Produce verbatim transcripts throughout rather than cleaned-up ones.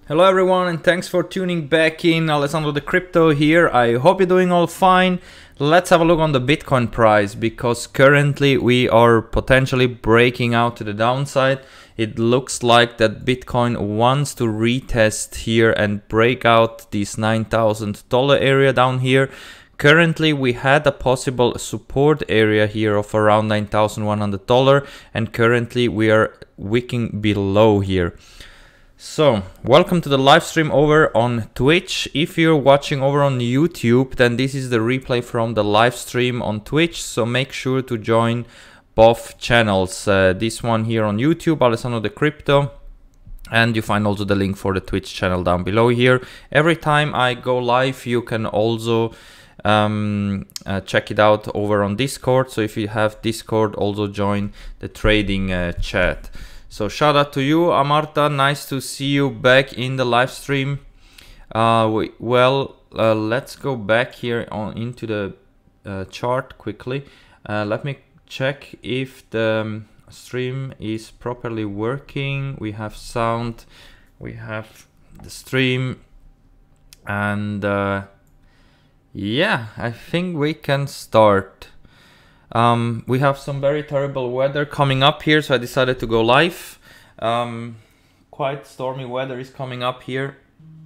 Hello everyone, and thanks for tuning back in. Alessandro the Crypto here. I hope you're doing all fine. Let's have a look on the Bitcoin price, because currently we are potentially breaking out to the downside. It looks like that Bitcoin wants to retest here and break out this nine thousand dollar area down here. Currently we had a possible support area here of around nine thousand one hundred dollars, and currently we are wicking below here. So, welcome to the live stream over on Twitch. If you're watching over on YouTube, then this is the replay from the live stream on Twitch. So make sure to join both channels. Uh, this one here on YouTube, Alessandro the Crypto. And you find also the link for the Twitch channel down below here. Every time I go live, you can also um, uh, check it out over on Discord. So if you have Discord, also join the trading uh, chat. So shout out to you, Amarta. Nice to see you back in the live stream. Uh, we, well, uh, let's go back here on into the uh, chart quickly. Uh, let me check if the um, stream is properly working. We have sound, we have the stream, and uh, yeah, I think we can start. Um, we have some very terrible weather coming up here, so I decided to go live. Um, quite stormy weather is coming up here.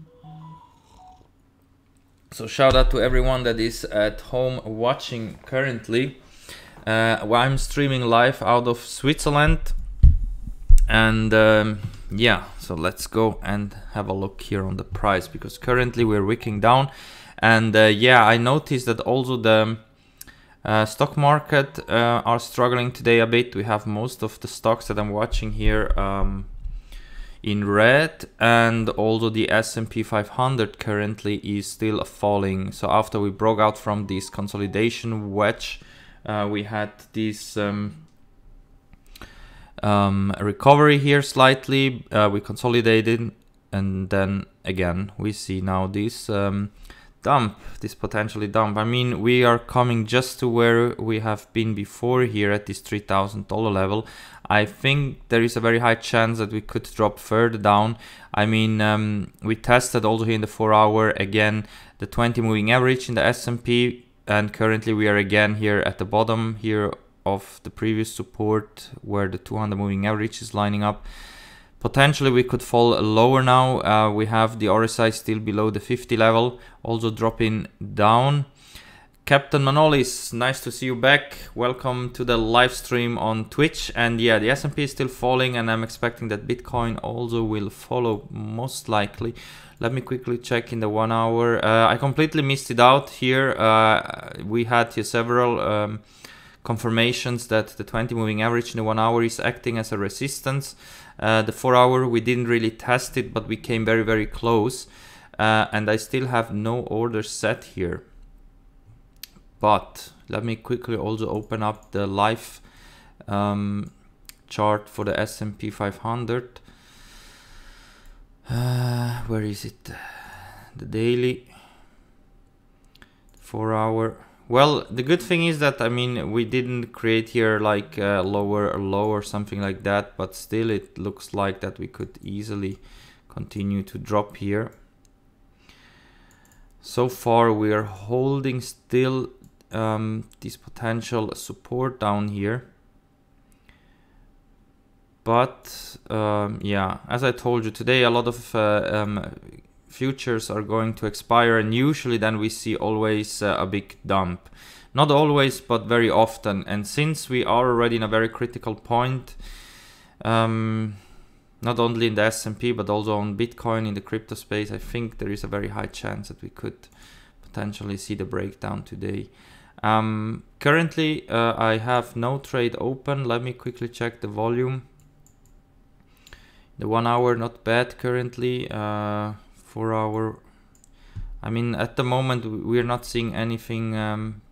So shout out to everyone that is at home watching currently. Uh, I'm streaming live out of Switzerland. And um, yeah, so let's go and have a look here on the price, because currently we're wicking down. And uh, yeah, I noticed that also the Uh, stock market uh, are struggling today a bit. We have most of the stocks that I'm watching here um, in red, and also the S and P five hundred currently is still falling. So after we broke out from this consolidation wedge, uh, we had this um, um, recovery here slightly. Uh, we consolidated, and then again we see now this um, dump, this potentially dump. I mean, we are coming just to where we have been before here at this three thousand dollar level. I think there is a very high chance that we could drop further down. I mean, um, we tested also here in the four hour again the twenty moving average in the S and P, and currently we are again here at the bottom here of the previous support where the two hundred moving average is lining up. Potentially we could fall lower now. Uh, we have the R S I still below the fifty level, also dropping down. Captain Manolis, nice to see you back. Welcome to the live stream on Twitch. And yeah, the S and P is still falling, and I'm expecting that Bitcoin also will follow most likely. Let me quickly check in the one hour. Uh, I completely missed it out here. Uh, we had here several um, confirmations that the twenty moving average in the one hour is acting as a resistance. Uh, the four hour we didn't really test it, but we came very very close, uh, and I still have no orders set here. But let me quickly also open up the live um, chart for the S and P five hundred. Uh, where is it? The daily four hour. Well, the good thing is that, I mean, we didn't create here like a lower low or something like that, but still it looks like that we could easily continue to drop here. So far we are holding still um, this potential support down here. But um, yeah, as I told you today, a lot of uh, um, futures are going to expire, and usually then we see always uh, a big dump. Not always, but very often. And since we are already in a very critical point, um, not only in the S and P but also on Bitcoin in the crypto space, I think there is a very high chance that we could potentially see the breakdown today. Um, currently uh, I have no trade open. Let me quickly check the volume. The one hour not bad currently. Uh, four hour, I mean, at the moment we're not seeing anything um,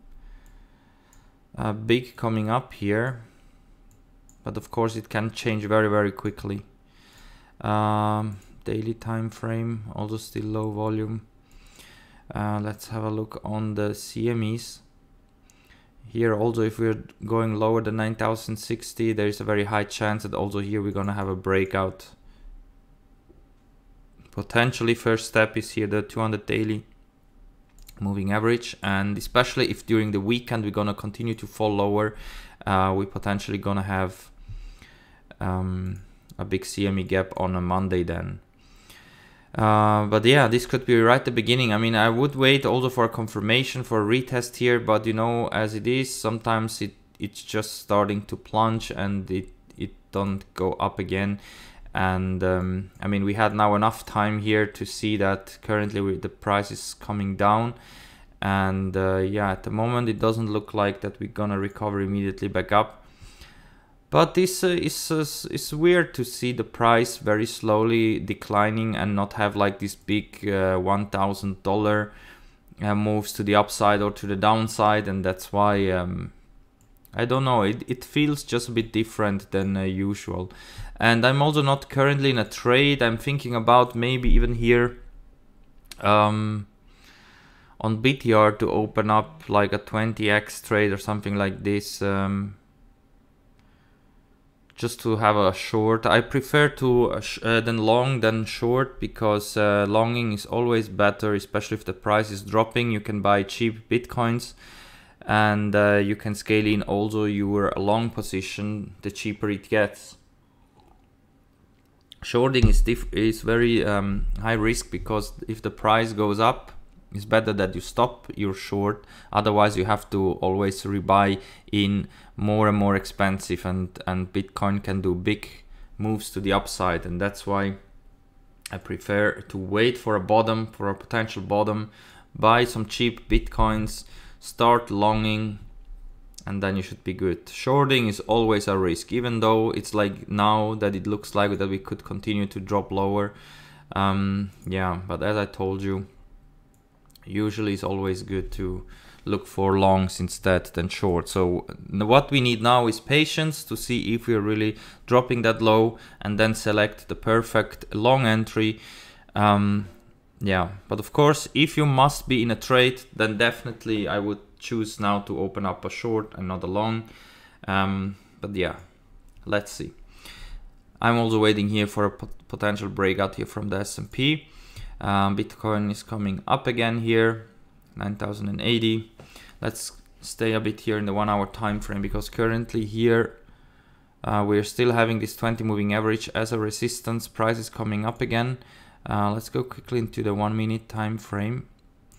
uh, big coming up here, but of course it can change very very quickly. Um, daily time frame also still low volume. Uh, let's have a look on the C M Es. Here also, if we're going lower than nine thousand sixty, there is a very high chance that also here we're gonna have a breakout potentially first step is here the two hundred daily moving average, and especially if during the weekend we're gonna continue to fall lower, uh, we potentially gonna have um, a big C M E gap on a Monday then. Uh, but yeah, this could be right at the beginning. I mean, I would wait also for a confirmation for a retest here, but you know, as it is, sometimes it it's just starting to plunge and it it don't go up again. And um, I mean, we had now enough time here to see that currently we, the price is coming down, and uh, yeah, at the moment it doesn't look like that we're gonna recover immediately back up. But this uh, is uh, is weird to see the price very slowly declining and not have like this big uh, one thousand dollar uh, moves to the upside or to the downside, and that's why um, I don't know. It it feels just a bit different than uh, usual. And I'm also not currently in a trade. I'm thinking about maybe even here um, on B T R to open up like a twenty X trade or something like this. Um, just to have a short. I prefer to uh, sh uh, than long than short, because uh, longing is always better, especially if the price is dropping. You can buy cheap bitcoins, and uh, you can scale in also your long position the cheaper it gets. Shorting is diff is very um, high risk, because if the price goes up, it's better that you stop your short. Otherwise, you have to always rebuy in more and more expensive, and and Bitcoin can do big moves to the upside, and that's why I prefer to wait for a bottom, for a potential bottom, buy some cheap Bitcoins, start longing, and then you should be good. Shorting is always a risk, even though it's like now that it looks like that we could continue to drop lower. Um, yeah, but as I told you, usually it's always good to look for longs instead than short. So what we need now is patience to see if we're really dropping that low, and then select the perfect long entry. Um, yeah, but of course, if you must be in a trade, then definitely I would choose now to open up a short and not a long. Um, but yeah, let's see. I'm also waiting here for a pot potential breakout here from the S and P. Um, Bitcoin is coming up again here, nine thousand eighty. Let's stay a bit here in the one hour time frame, because currently here uh, we're still having this twenty moving average as a resistance. Price is coming up again. Uh, let's go quickly into the one minute time frame.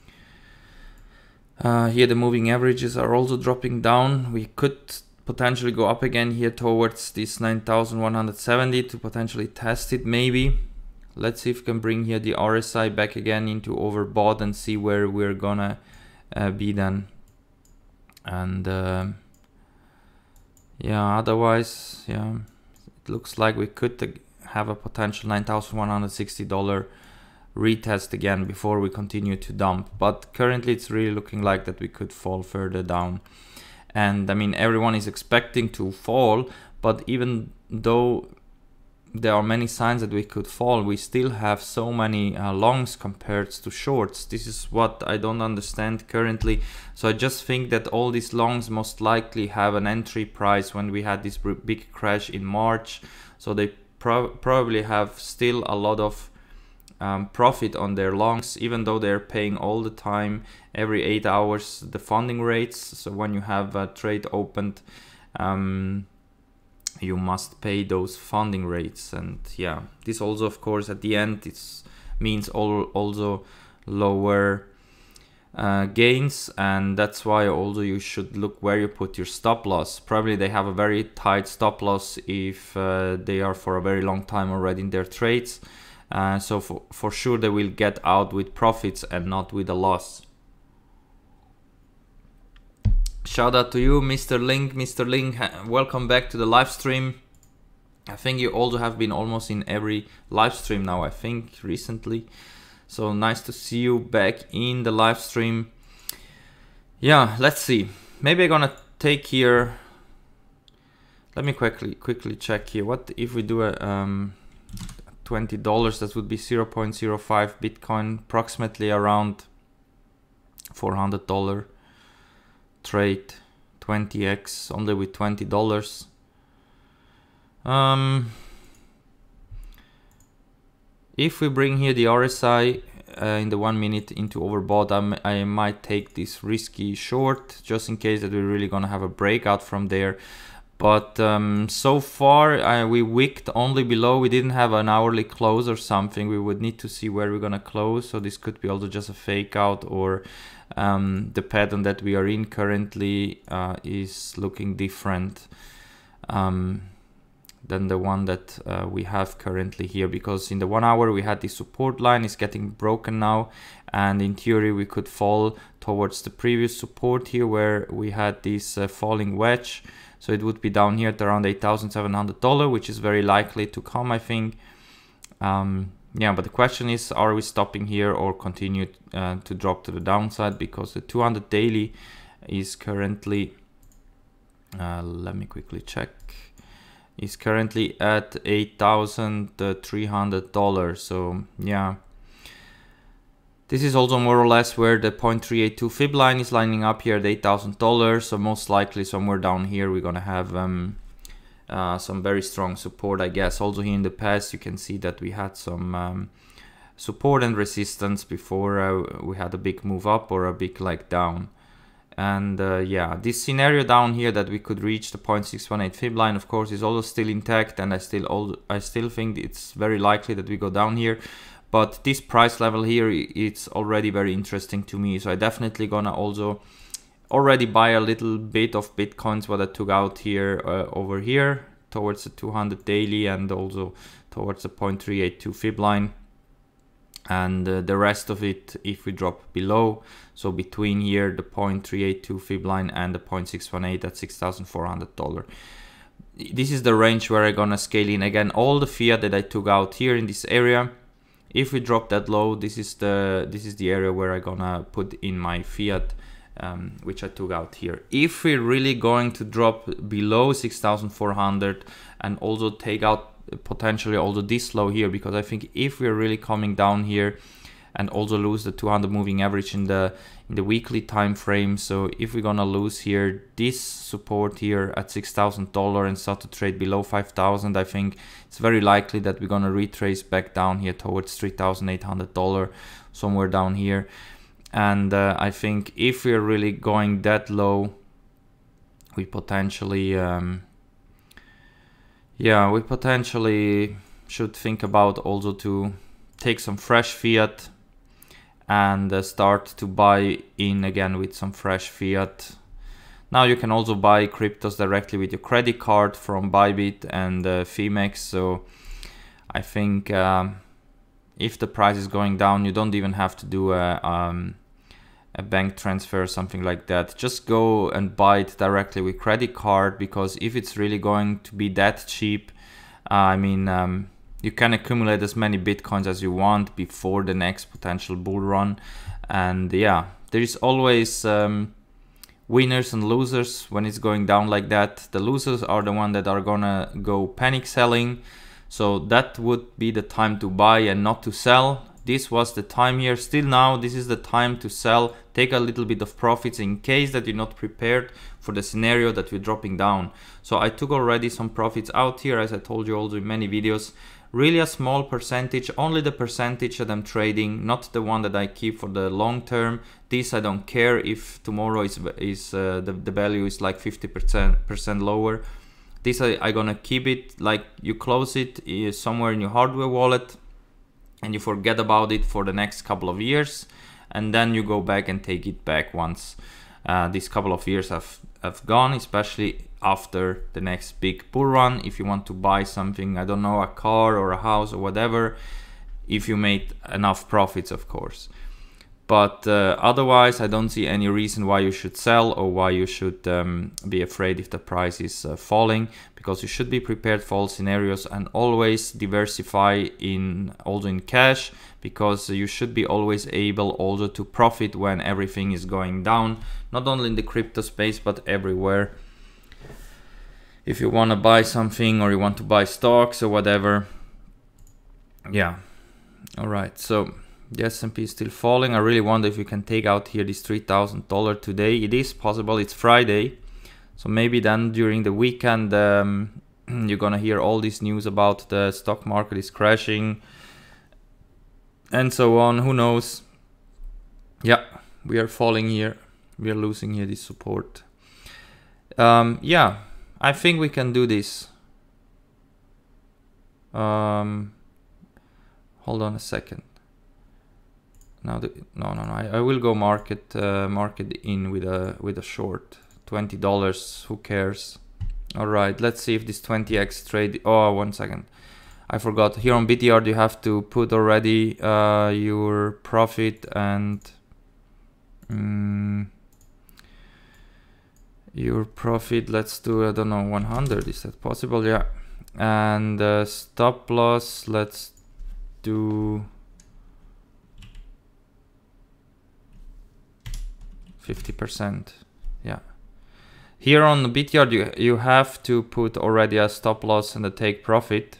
Uh, here the moving averages are also dropping down. We could potentially go up again here towards this nine thousand one hundred seventy to potentially test it maybe. Let's see if we can bring here the R S I back again into overbought and see where we're gonna uh, be then. And uh, yeah, otherwise, yeah, it looks like we could have a potential nine thousand one hundred sixty dollar retest again before we continue to dump. But currently it's really looking like that we could fall further down. And I mean, everyone is expecting to fall, but even though there are many signs that we could fall, we still have so many uh, longs compared to shorts. This is what I don't understand currently. So I just think that all these longs most likely have an entry price when we had this big crash in March. So they pro probably have still a lot of um, profit on their longs, even though they're paying all the time, every eight hours, the funding rates. So when you have a trade opened, um, you must pay those funding rates. And yeah, this also, of course, at the end, it means all, also lower uh, gains, and that's why also you should look where you put your stop loss. Probably they have a very tight stop loss if uh, they are for a very long time already in their trades. Uh, so for, for sure they will get out with profits and not with a loss. Shout out to you, Mister Link. Mister Link, welcome back to the live stream. I think you also have been almost in every live stream now, I think, recently. So nice to see you back in the live stream. Yeah, let's see. Maybe I'm gonna take here. Let me quickly quickly check here. What if we do a um, twenty dollars? That would be zero point zero five Bitcoin, approximately around four hundred dollars. Trade twenty X only with twenty dollars. Um, if we bring here the R S I uh, in the one minute into overbought, I'm, I might take this risky short just in case that we're really gonna have a breakout from there. But um, so far uh, we wicked only below. We didn't have an hourly close or something. We would need to see where we're gonna close. So this could be also just a fake out, or um, the pattern that we are in currently uh, is looking different um, than the one that uh, we have currently here, because in the one hour we had the support line is getting broken now, and in theory we could fall towards the previous support here where we had this uh, falling wedge. So it would be down here at around eight thousand seven hundred dollars, which is very likely to come, I think. Um, yeah, but the question is, are we stopping here or continue uh, to drop to the downside? Because the two hundred daily is currently, uh, let me quickly check, is currently at eight thousand three hundred dollars. So yeah, this is also more or less where the zero point three eight two fib line is lining up here at eight thousand dollars. So most likely somewhere down here we're gonna have um, uh, some very strong support, I guess. Also here in the past you can see that we had some um, support and resistance before uh, we had a big move up or a big like down. And uh, yeah, this scenario down here that we could reach the zero point six one eight fib line, of course, is also still intact, and I still also, I still think it's very likely that we go down here. But this price level here, it's already very interesting to me. So I definitely gonna also already buy a little bit of Bitcoins what I took out here uh, over here towards the two hundred daily and also towards the zero point three eight two fib line. And uh, the rest of it, if we drop below, so between here, the zero point three eight two fib line and the zero point six one eight at six thousand four hundred dollars. This is the range where I'm gonna scale in again all the fiat that I took out here in this area. If we drop that low, this is the this is the area where I'm gonna put in my fiat, um, which I took out here. If we're really going to drop below six thousand four hundred and also take out potentially also this low here, because I think if we're really coming down here and also lose the two hundred moving average in the in the weekly time frame, so if we're gonna lose here this support here at six thousand dollars and start to trade below five thousand, I think it's very likely that we're gonna retrace back down here towards three thousand eight hundred dollars, somewhere down here. And uh, I think if we're really going that low, we potentially um, yeah we potentially should think about also to take some fresh fiat and uh, start to buy in again with some fresh fiat. Now you can also buy cryptos directly with your credit card from Bybit and uh, Femex. So I think um, if the price is going down, you don't even have to do a, um, a bank transfer or something like that. Just go and buy it directly with credit card, because if it's really going to be that cheap, uh, I mean, um, you can accumulate as many Bitcoins as you want before the next potential bull run. And yeah, there is always um, winners and losers when it's going down like that. The losers are the ones that are gonna go panic selling. So that would be the time to buy and not to sell. This was the time here. Still now, this is the time to sell. Take a little bit of profits in case that you're not prepared for the scenario that we're dropping down. So I took already some profits out here, as I told you also in many videos. Really a small percentage, only the percentage that I'm trading, not the one that I keep for the long term. This I don't care if tomorrow is, is uh, the, the value is like fifty percent lower. This I, I gonna keep it, like you close it is somewhere in your hardware wallet and you forget about it for the next couple of years, and then you go back and take it back once uh, these couple of years have, have gone, especially after the next big bull run. If you want to buy something, I don't know, a car or a house or whatever, if you made enough profits, of course. But uh, otherwise, I don't see any reason why you should sell or why you should um, be afraid if the price is uh, falling, because you should be prepared for all scenarios and always diversify in also in cash, because you should be always able also to profit when everything is going down, not only in the crypto space but everywhere. If you want to buy something or you want to buy stocks or whatever. Yeah. All right. So the S and P is still falling. I really wonder if you can take out here this three thousand dollars today. It is possible. It's Friday. So maybe then during the weekend um, you're going to hear all this news about the stock market is crashing. and so on. Who knows? Yeah, we are falling here. We are losing here this support. Um, yeah, I think we can do this. Um, hold on a second. Now, the, no, no, no. I, I will go market uh, market in with a with a short. twenty dollars. Who cares? All right. Let's see if this twenty X trade. Oh, one second. I forgot. Here on B T R, you have to put already uh, your profit and um, your profit. Let's do, I don't know, one hundred. Is that possible? Yeah. And uh, stop loss. Let's do fifty percent. Yeah. Here on the B T R, you, you have to put already a stop loss and a take profit.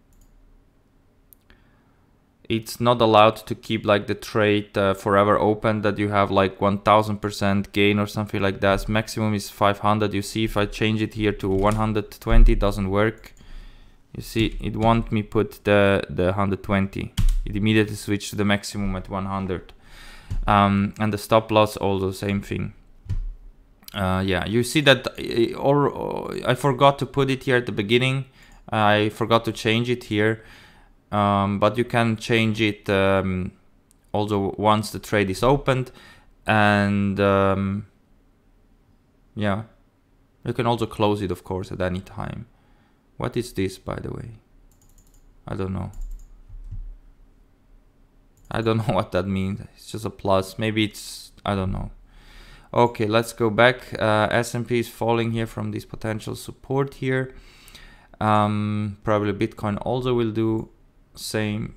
It's not allowed to keep like the trade uh, forever open, that you have like one thousand percent gain or something like that. Maximum is five hundred. You see, if I change it here to one hundred twenty, it doesn't work. You see, it won't me put the, the one hundred twenty. It immediately switched to the maximum at one hundred. Um, and the stop loss, also same thing. Uh, yeah, you see that, uh, or uh, I forgot to put it here at the beginning. I forgot to change it here. Um, but you can change it um, also once the trade is opened. And um, yeah, you can also close it, of course, at any time. What is this, by the way? I don't know. I don't know what that means. It's just a plus. Maybe it's, I don't know. Okay, let's go back. Uh, S and P is falling here from this potential support here. Um, probably Bitcoin also will do same.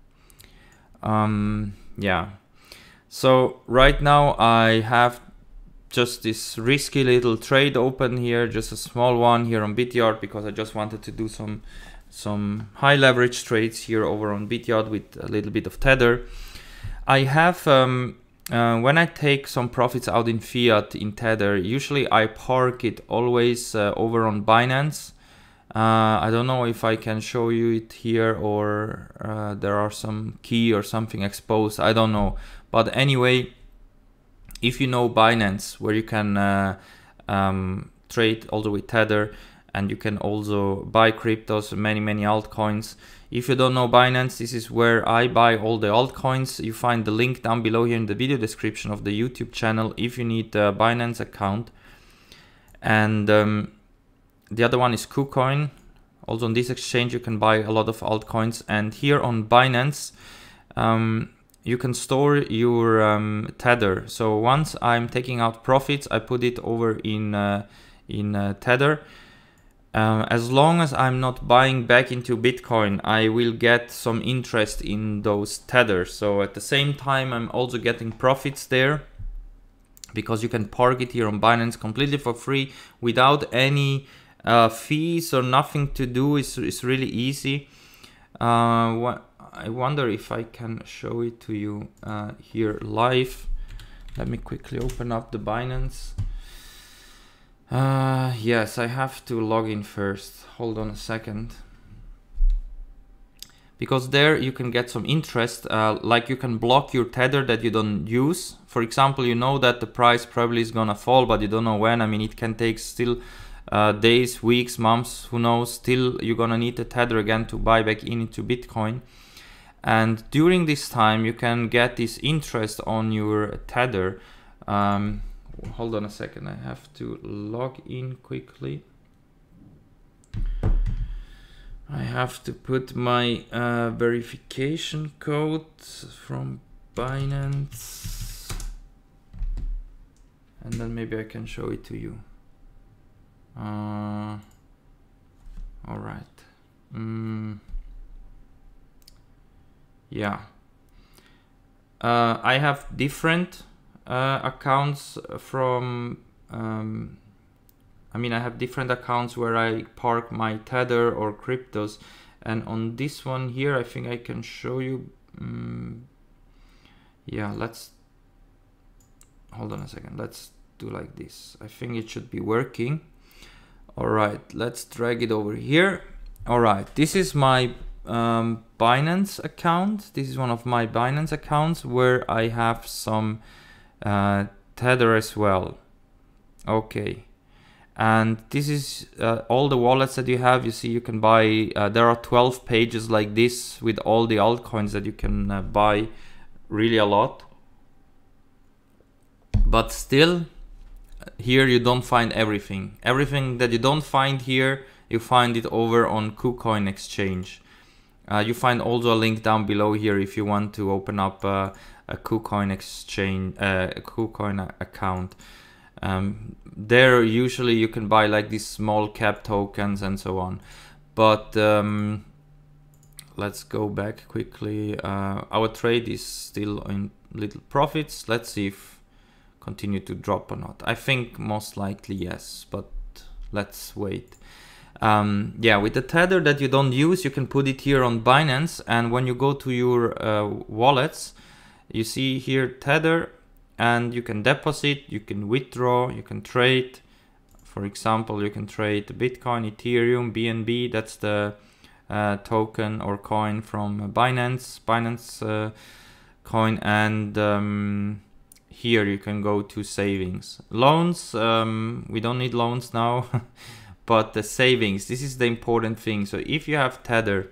Um, yeah. So right now I have just this risky little trade open here, just a small one here on B T R, because I just wanted to do some some high leverage trades here over on B T R with a little bit of tether. I have um, uh, when I take some profits out in fiat in tether, usually I park it always uh, over on Binance. Uh, I don't know if I can show you it here, or uh, there are some key or something exposed. I don't know. But anyway, if you know Binance, where you can uh, um, trade also with Tether, and you can also buy cryptos, many, many altcoins. If you don't know Binance, this is where I buy all the altcoins. You find the link down below here in the video description of the YouTube channel if you need a Binance account. And um, the other one is KuCoin. Also on this exchange you can buy a lot of altcoins. And here on Binance um, you can store your um, Tether. So once I'm taking out profits, I put it over in uh, in uh, Tether. Uh, as long as I'm not buying back into Bitcoin, I will get some interest in those Tethers. So at the same time I'm also getting profits there, because you can park it here on Binance completely for free without any Uh, fees or nothing to do. Is it's really easy. Uh, what, I wonder if I can show it to you uh, here live. Let me quickly open up the Binance. Uh, yes, I have to log in first. Hold on a second. Because there you can get some interest, uh, like you can block your Tether that you don't use. For example, you know that the price probably is gonna fall, but you don't know when. I mean, it can take still Uh, days, weeks, months, who knows. Still you're gonna need the Tether again to buy back in into Bitcoin, and during this time you can get this interest on your Tether. Um, hold on a second, I have to log in quickly. I have to put my uh, verification code from Binance, and then maybe I can show it to you. Uh, all right. Mm, yeah. Uh, I have different uh, accounts from. Um, I mean, I have different accounts where I park my Tether or cryptos, and on this one here, I think I can show you. Um, yeah, let's. Hold on a second. Let's do like this. I think it should be working. All right, let's drag it over here. All right, this is my um, Binance account. This is one of my Binance accounts where I have some uh, Tether as well. Okay. And this is uh, all the wallets that you have. You see, you can buy, uh, there are twelve pages like this with all the altcoins that you can uh, buy, really a lot. But still, here you don't find everything. Everything that you don't find here, you find it over on KuCoin exchange. Uh, you find also a link down below here if you want to open up uh, a KuCoin exchange, uh, a KuCoin account. Um, there usually you can buy like these small cap tokens and so on. But um, let's go back quickly. Uh, our trade is still in little profits. Let's see if continue to drop or not. I think most likely yes, but let's wait. Um, yeah, with the Tether that you don't use, you can put it here on Binance, and when you go to your uh, wallets, you see here Tether, and you can deposit, you can withdraw, you can trade. For example, you can trade Bitcoin, Ethereum, B N B, that's the uh, token or coin from Binance, Binance uh, coin, and um, here you can go to savings. Loans, um, we don't need loans now, but the savings, this is the important thing. So if you have Tether,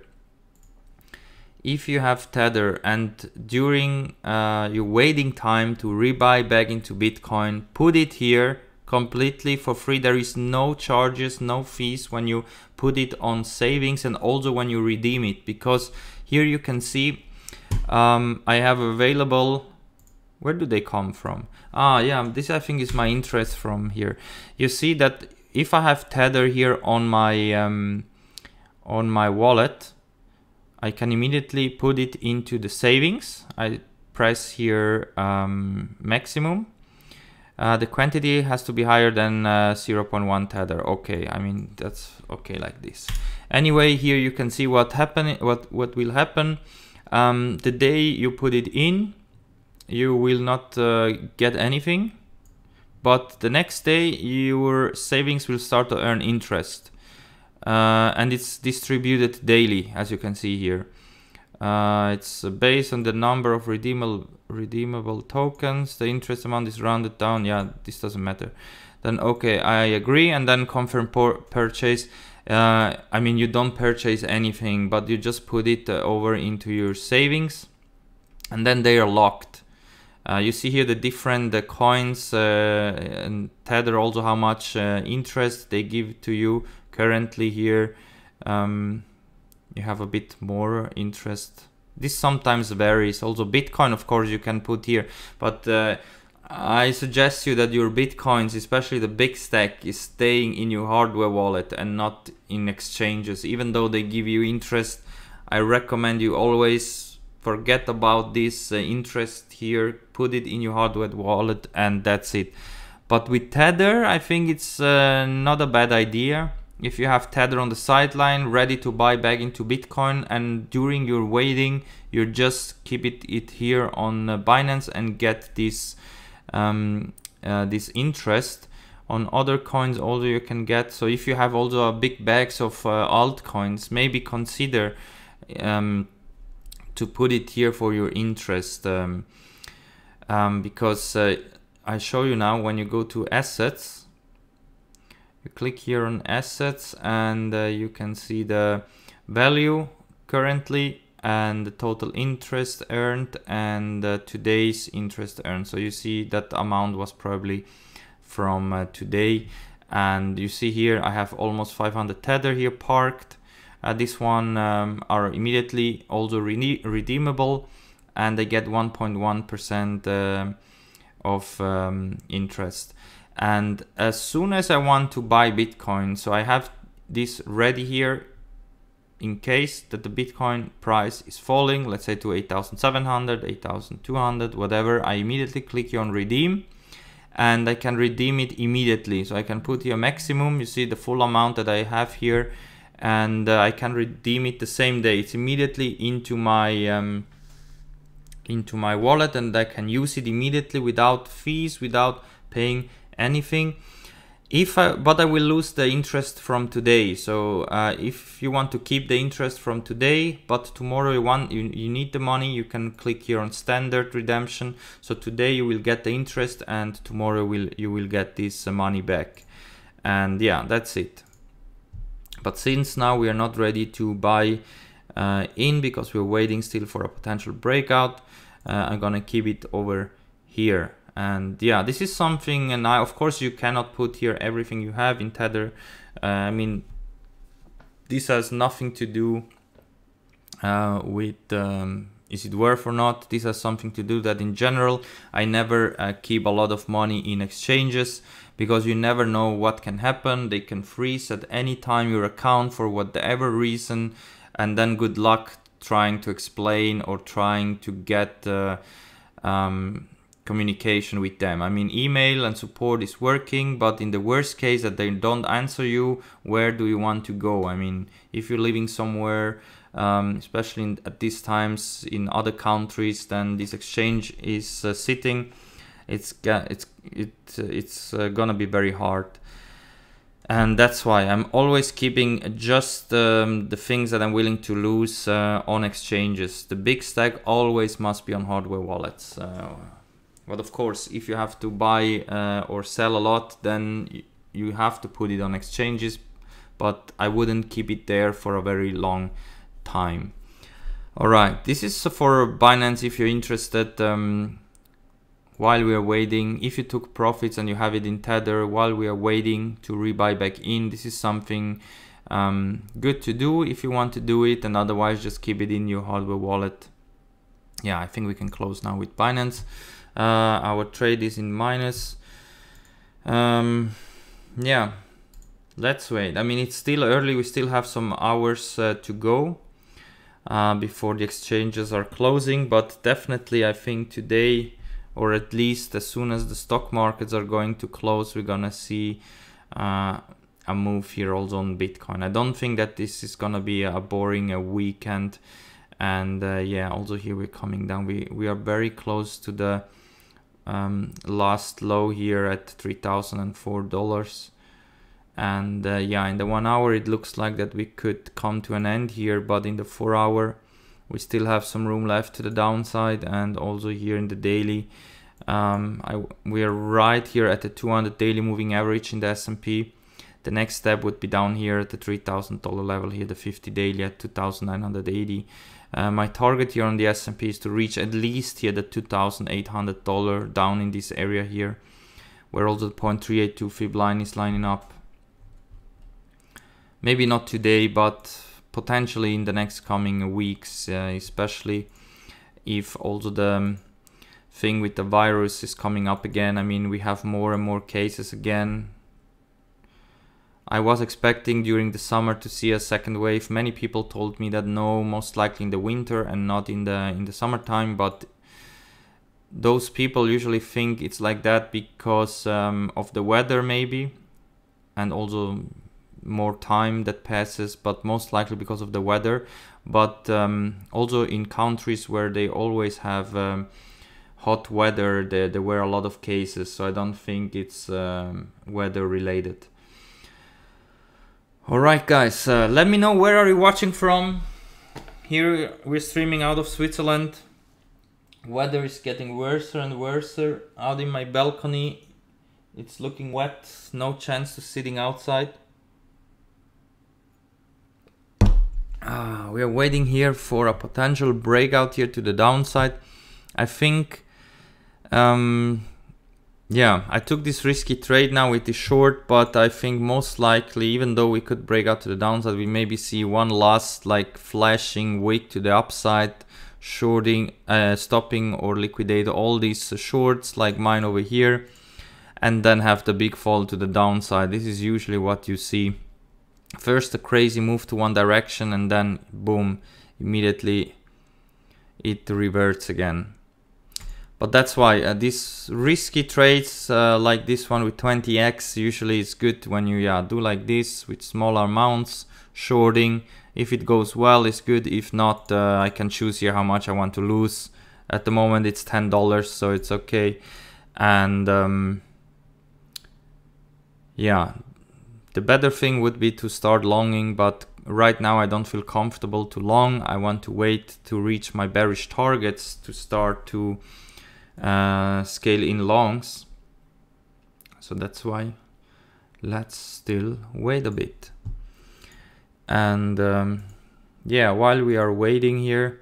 if you have Tether and during uh, your waiting time to rebuy back into Bitcoin, put it here completely for free. There is no charges, no fees when you put it on savings and also when you redeem it, because here you can see um, I have available. Where do they come from? Ah, yeah, this I think is my interest from here. You see that if I have Tether here on my um, on my wallet, I can immediately put it into the savings. I press here um, maximum. Uh, the quantity has to be higher than uh, zero point one Tether. Okay, I mean that's okay like this. Anyway, here you can see what happen. What what will happen um, the day you put it in. You will not uh, get anything, but the next day your savings will start to earn interest, uh, and it's distributed daily, as you can see here. Uh, it's based on the number of redeemable redeemable tokens. The interest amount is rounded down. Yeah, this doesn't matter. Then okay, I agree, and then confirm purchase. Uh, I mean, you don't purchase anything, but you just put it uh, over into your savings, and then they are locked. Uh, you see here the different the coins uh, and Tether, also how much uh, interest they give to you currently here. Um, you have a bit more interest. This sometimes varies. Also Bitcoin, of course, you can put here, but uh, I suggest you that your Bitcoins, especially the big stack, is staying in your hardware wallet and not in exchanges. Even though they give you interest, I recommend you always forget about this uh, interest here, put it in your hardware wallet, and that's it. But with Tether, I think it's uh, not a bad idea. If you have Tether on the sideline, ready to buy back into Bitcoin, and during your waiting, you just keep it, it here on uh, Binance and get this, um, uh, this interest. On other coins also you can get. So if you have also a big bags of uh, altcoins, maybe consider um, to put it here for your interest, um, um, because uh, I show you now when you go to assets, you click here on assets, and uh, you can see the value currently and the total interest earned and uh, today's interest earned. So you see that amount was probably from uh, today, and you see here I have almost five hundred Tether here parked. Uh, this one um, are immediately also re redeemable, and they get one point one percent uh, of um, interest. And as soon as I want to buy Bitcoin, so I have this ready here in case that the Bitcoin price is falling, let's say to eight thousand seven hundred, eight thousand two hundred, whatever, I immediately click here on redeem, and I can redeem it immediately. So I can put here maximum, you see the full amount that I have here, and uh, I can redeem it the same day. It's immediately into my um, into my wallet, and I can use it immediately without fees, without paying anything. If I, but I will lose the interest from today. So uh, if you want to keep the interest from today, but tomorrow you want, you, you need the money, you can click here on standard redemption. So today you will get the interest, and tomorrow will you will get this uh, money back. And yeah, that's it. But since now we are not ready to buy uh, in because we're waiting still for a potential breakout, uh, I'm gonna keep it over here. And yeah, this is something, and I, of course you cannot put here everything you have in Tether. Uh, I mean, this has nothing to do uh, with um, is it worth or not. This has something to do that in general I never uh, keep a lot of money in exchanges, because you never know what can happen. They can freeze at any time your account for whatever reason, and then good luck trying to explain or trying to get uh, um, communication with them. I mean, email and support is working, but in the worst case that they don't answer you, where do you want to go? I mean, if you're living somewhere, um, especially in, at these times in other countries, then this exchange is uh, sitting. It's it's it it's uh, gonna be very hard, and that's why I'm always keeping just um, the things that I'm willing to lose uh, on exchanges. The big stack always must be on hardware wallets. Uh, But of course, if you have to buy uh, or sell a lot, then you have to put it on exchanges, but I wouldn't keep it there for a very long time. All right, this is for Binance if you're interested. Um, while we are waiting, if you took profits and you have it in Tether, while we are waiting to rebuy back in, this is something um, good to do if you want to do it, and otherwise just keep it in your hardware wallet. Yeah, I think we can close now with Binance. Uh, our trade is in minus. Um, yeah, let's wait. I mean, it's still early. We still have some hours uh, to go uh, before the exchanges are closing. But definitely, I think today, or at least as soon as the stock markets are going to close, we're gonna see uh, a move here also on Bitcoin. I don't think that this is gonna be a boring a weekend. And uh, yeah, also here we're coming down. We we are very close to the Um, last low here at three thousand four dollars, and uh, yeah, in the one hour it looks like that we could come to an end here, but in the four hour we still have some room left to the downside. And also here in the daily, um, I, we are right here at the two hundred daily moving average in the S and P. The next step would be down here at the three thousand dollar level here, the fifty daily at two thousand nine hundred eighty. Uh, my target here on the S and P is to reach at least here the two thousand eight hundred dollars down in this area here, where also the zero point three eight two fib line is lining up. Maybe not today, but potentially in the next coming weeks, uh, especially if also the thing with the virus is coming up again. I mean, we have more and more cases again. I was expecting during the summer to see a second wave. Many people told me that no, most likely in the winter and not in the in the summertime. But those people usually think it's like that because um, of the weather maybe, and also more time that passes, but most likely because of the weather. But um, also in countries where they always have um, hot weather, there, there were a lot of cases. So I don't think it's um, weather related. Alright guys, uh, let me know where are you watching from. Here we're streaming out of Switzerland. Weather is getting worse and worse. Out in my balcony, it's looking wet, no chance to sitting outside. Ah, we are waiting here for a potential breakout here to the downside. I think um, yeah, I took this risky trade now with the short, but I think most likely, even though we could break out to the downside, we maybe see one last like flashing wick to the upside, shorting, uh, stopping or liquidate all these shorts like mine over here, and then have the big fall to the downside. This is usually what you see. First a crazy move to one direction, and then boom, immediately it reverts again. But that's why uh, these risky trades uh, like this one with twenty X, usually it's good when you yeah, do like this with smaller amounts, shorting. If it goes well, it's good. If not, uh, I can choose here how much I want to lose. At the moment it's ten dollars, so it's okay. And um, yeah, the better thing would be to start longing, but right now I don't feel comfortable to long. I want to wait to reach my bearish targets to start to uh, scale in longs. So that's why let's still wait a bit. And um, yeah, while we are waiting here,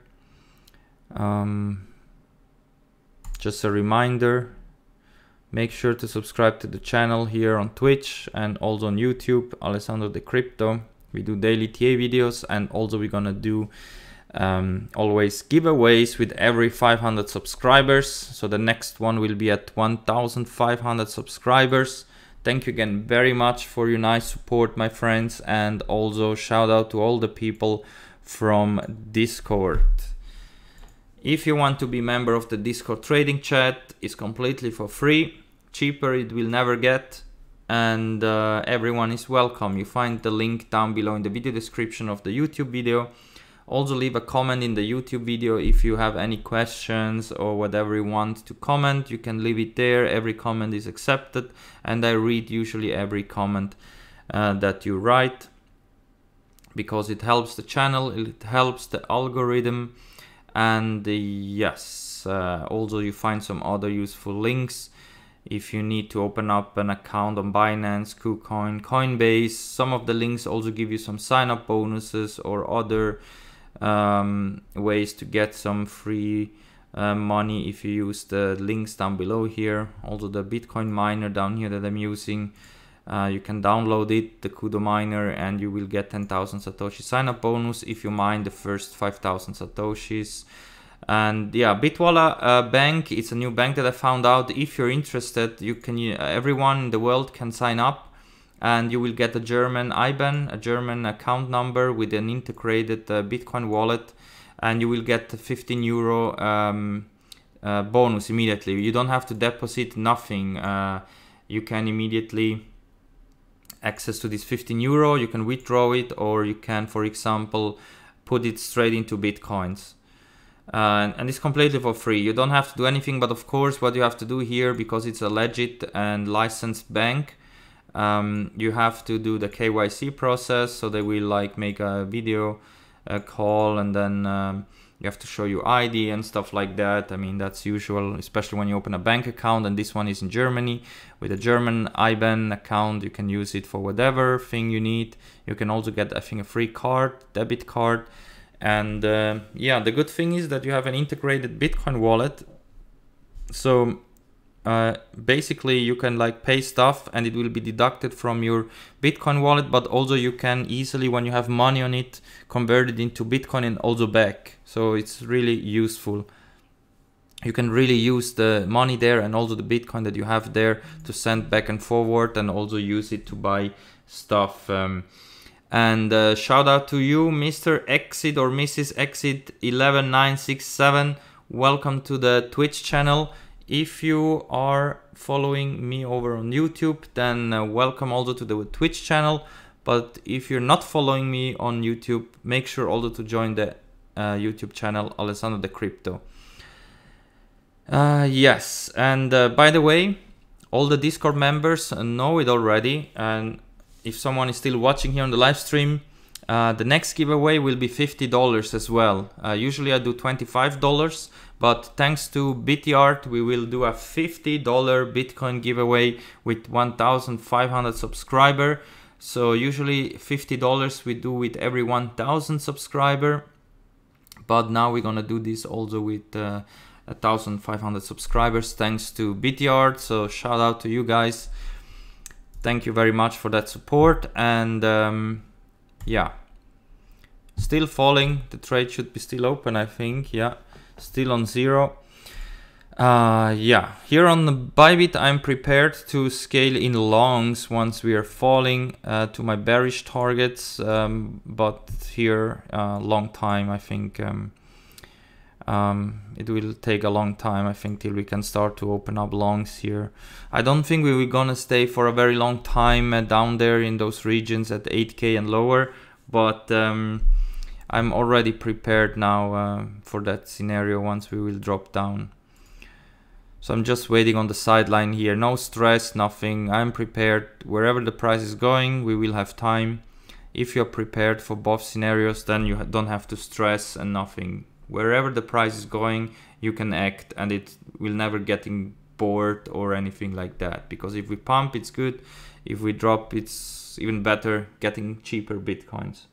um, just a reminder, make sure to subscribe to the channel here on Twitch and also on YouTube, Alessandro the Crypto. We do daily T A videos, and also we're gonna do um, always giveaways with every five hundred subscribers. So the next one will be at one thousand five hundred subscribers. Thank you again very much for your nice support, my friends, and also shout out to all the people from Discord. If you want to be member of the Discord trading chat, it's completely for free. Cheaper it will never get, and uh, everyone is welcome. You find the link down below in the video description of the YouTube video. Also leave a comment in the YouTube video if you have any questions or whatever you want to comment. You can leave it there. Every comment is accepted, and I read usually every comment uh, that you write, because it helps the channel, it helps the algorithm. And uh, yes, uh, also you find some other useful links if you need to open up an account on Binance, KuCoin, Coinbase. Some of the links also give you some sign up bonuses or other um, ways to get some free uh, money if you use the links down below here. Also the Bitcoin miner down here that I'm using, uh, you can download it, the Kudo miner, and you will get ten thousand Satoshi sign up bonus if you mine the first five thousand Satoshis. And yeah, Bitwala uh, bank, it's a new bank that I found out. If you're interested, you can, uh, everyone in the world can sign up, and you will get a German I B A N, a German account number with an integrated uh, Bitcoin wallet, and you will get fifteen euro um, uh, bonus immediately. You don't have to deposit nothing. Uh, you can immediately access to this fifteen euro. You can withdraw it, or you can, for example, put it straight into Bitcoins. Uh, and it's completely for free. You don't have to do anything, but of course what you have to do here, because it's a legit and licensed bank, um, you have to do the K Y C process. So they will like make a video a call, and then um, you have to show your I D and stuff like that. I mean, that's usual, especially when you open a bank account, and this one is in Germany. With a German I B A N account, you can use it for whatever thing you need. You can also get, I think, a free card, debit card. And uh, yeah, the good thing is that you have an integrated Bitcoin wallet. So uh, basically you can like pay stuff and it will be deducted from your Bitcoin wallet, but also you can easily, when you have money on it, convert it into Bitcoin and also back. So it's really useful. You can really use the money there and also the Bitcoin that you have there to send back and forward, and also use it to buy stuff. Um, And uh, shout out to you, Mister Exit or Missus Exit eleven nine six seven. Welcome to the Twitch channel. If you are following me over on YouTube, then uh, welcome also to the Twitch channel. But if you're not following me on YouTube, make sure also to join the uh, YouTube channel, Alessandro the Crypto. Uh, yes, and uh, by the way, all the Discord members know it already, and if someone is still watching here on the live stream, uh, the next giveaway will be fifty dollars as well. Uh, usually I do twenty-five dollars, but thanks to Bityard, we will do a fifty dollar Bitcoin giveaway with one thousand five hundred subscriber. So usually fifty dollars we do with every one thousand subscriber, but now we're gonna do this also with uh, one thousand five hundred subscribers thanks to Bityard. So shout out to you guys. Thank you very much for that support. And um, yeah, still falling. The trade should be still open, I think. Yeah, still on zero. Uh, yeah, here on the Bybit, I'm prepared to scale in longs once we are falling uh, to my bearish targets. Um, but here, uh, long time, I think. Um, Um, it will take a long time, I think, till we can start to open up longs here. I don't think we were gonna stay for a very long time uh, down there in those regions at eight K and lower, but um, I'm already prepared now uh, for that scenario once we will drop down. So I'm just waiting on the sideline here. No stress, nothing. I'm prepared. Wherever the price is going, we will have time. If you're prepared for both scenarios, then you don't have to stress and nothing. Wherever the price is going, you can act, and it will never getting bored or anything like that. Because if we pump, it's good. If we drop, it's even better, getting cheaper Bitcoins.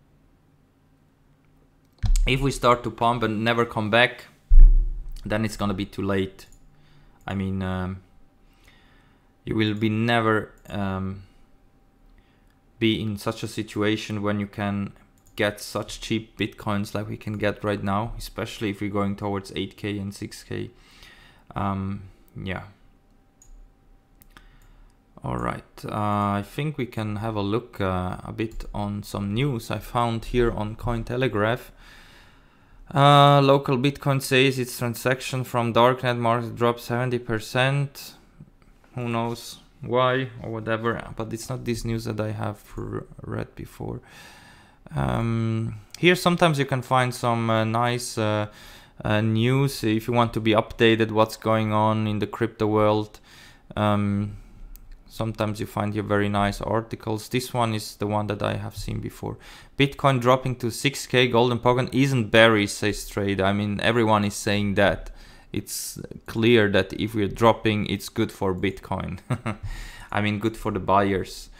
If we start to pump and never come back, then it's gonna be too late. I mean, um, you will be never um, be in such a situation when you can get such cheap Bitcoins like we can get right now, especially if we're going towards eight K and six K. Um, yeah. All right, uh, I think we can have a look uh, a bit on some news I found here on Cointelegraph. Uh, local Bitcoin says its transaction from darknet market dropped seventy percent. Who knows why or whatever, but it's not this news that I have read before. Um, here sometimes you can find some uh, nice uh, uh, news if you want to be updated what's going on in the crypto world. Um, Sometimes you find here very nice articles. This one is the one that I have seen before. Bitcoin dropping to six K golden pocket isn't bearish, says Trade. I mean, everyone is saying that. It's clear that if we're dropping, it's good for Bitcoin. I mean, good for the buyers.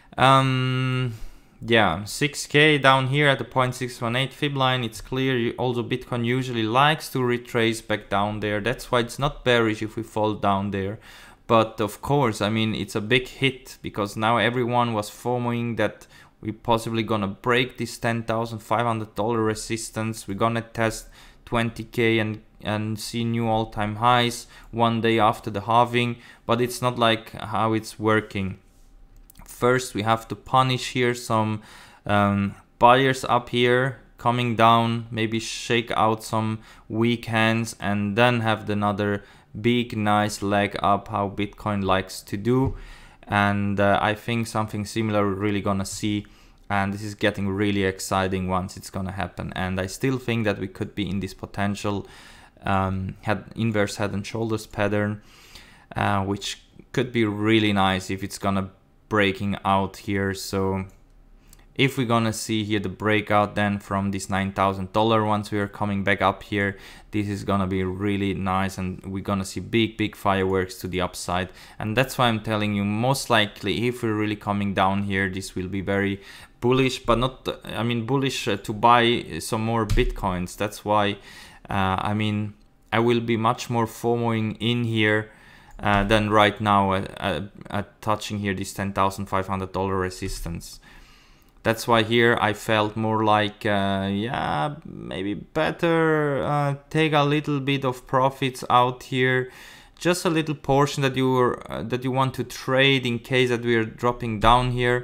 Um, yeah, six K down here at the zero point six one eight fib line. It's clear. Also, Bitcoin usually likes to retrace back down there. That's why it's not bearish if we fall down there. But of course, I mean, it's a big hit because now everyone was FOMOing that we're possibly gonna break this ten thousand five hundred dollar resistance. We're gonna test twenty K and, and see new all-time highs one day after the halving. But it's not like how it's working. First, we have to punish here some um, buyers up here coming down, maybe shake out some weak hands, and then have another big nice leg up, how Bitcoin likes to do. And uh, I think something similar we're really gonna see, and this is getting really exciting once it's gonna happen. And I still think that we could be in this potential um, head, inverse head and shoulders pattern, uh, which could be really nice if it's gonna breaking out here. So if we're gonna see here the breakout then from this nine thousand dollar, once we are coming back up here, this is gonna be really nice, and we're gonna see big big fireworks to the upside. And that's why I'm telling you, most likely if we're really coming down here, this will be very bullish, but not, I mean, bullish uh, to buy some more Bitcoins. That's why uh, I mean, I will be much more FOMOing in here uh, than right now at, at, at touching here this ten thousand five hundred dollar resistance. That's why here I felt more like, uh, yeah, maybe better uh, take a little bit of profits out here, just a little portion that you were, uh, that you want to trade in case that we are dropping down here.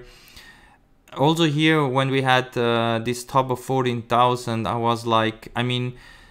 Also here, when we had uh, this top of fourteen thousand, I was like, I mean,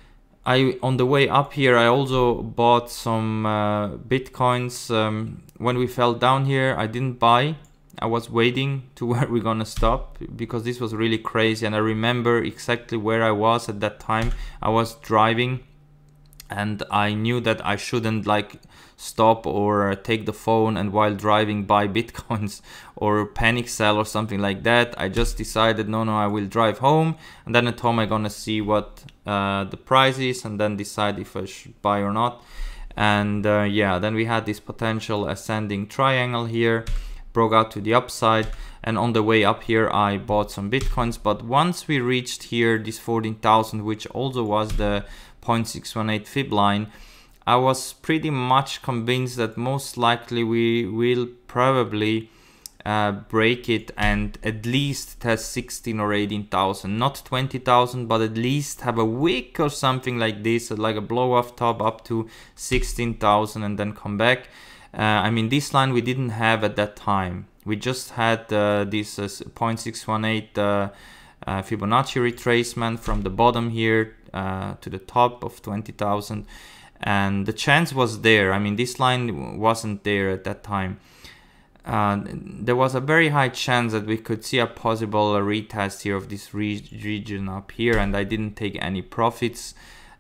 I on the way up here, I also bought some uh, Bitcoins. Um, when we fell down here, I didn't buy. I was waiting to where we're gonna stop because this was really crazy, and I remember exactly where I was at that time. I was driving and I knew that I shouldn't like stop or take the phone and while driving buy Bitcoins or panic sell or something like that. I just decided no no I will drive home, and then at home I'm gonna see what uh, the price is and then decide if I should buy or not. And uh, yeah, then we had this potential ascending triangle here, broke out to the upside, and on the way up here I bought some Bitcoins. But once we reached here this fourteen thousand, which also was the zero point six one eight fib line, I was pretty much convinced that most likely we will probably uh, break it and at least test sixteen or eighteen thousand, not twenty thousand, but at least have a wick or something like this, like a blow off top up to sixteen thousand and then come back. Uh, I mean, this line we didn't have at that time. We just had uh, this uh, zero point six one eight uh, uh, Fibonacci retracement from the bottom here uh, to the top of twenty thousand. And the chance was there. I mean, this line wasn't there at that time. Uh, there was a very high chance that we could see a possible uh, retest here of this re region up here, and I didn't take any profits.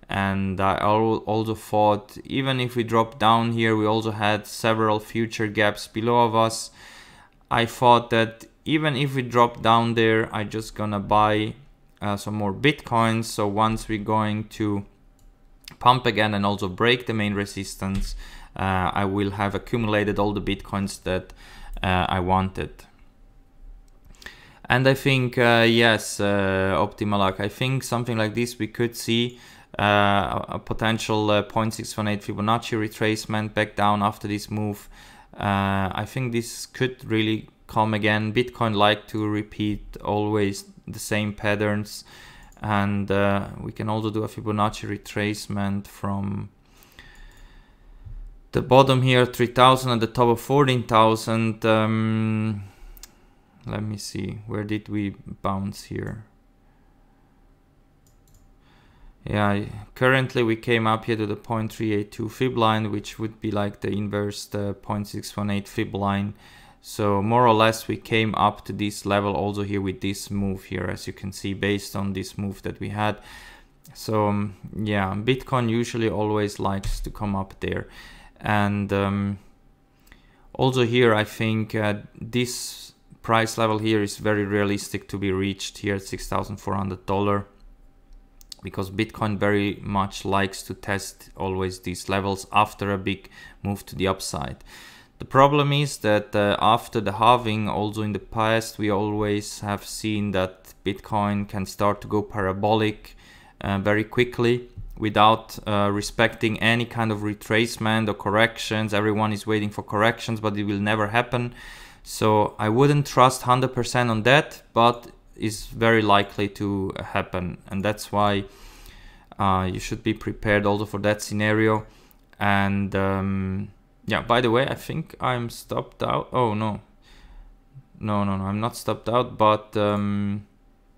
And I also thought, even if we drop down here, we also had several future gaps below of us. I thought that even if we drop down there, I just gonna buy uh, some more Bitcoins. So once we're going to pump again and also break the main resistance, uh, I will have accumulated all the Bitcoins that uh, I wanted. And I think, uh, yes, uh, Optimalak, I think something like this we could see uh, a potential uh, zero point six one eight Fibonacci retracement back down after this move. Uh, I think this could really come again. Bitcoin like to repeat always the same patterns. And uh, we can also do a Fibonacci retracement from the bottom here, three thousand, and the top of fourteen thousand. Um, let me see, where did we bounce here? Yeah, currently we came up here to the zero point three eight two fib line, which would be like the inverse the zero point six one eight fib line. So more or less we came up to this level also here with this move here, as you can see, based on this move that we had. So um, yeah, Bitcoin usually always likes to come up there. And um, also here I think uh, this price level here is very realistic to be reached here at six thousand four hundred dollars, because Bitcoin very much likes to test always these levels after a big move to the upside. The problem is that uh, after the halving, also in the past, we always have seen that Bitcoin can start to go parabolic uh, very quickly without uh, respecting any kind of retracement or corrections. Everyone is waiting for corrections, but it will never happen. So I wouldn't trust one hundred percent on that, but it's very likely to happen. And that's why uh, you should be prepared also for that scenario. And um, yeah, by the way, I think I'm stopped out. Oh, no. No, no, no, I'm not stopped out. But um,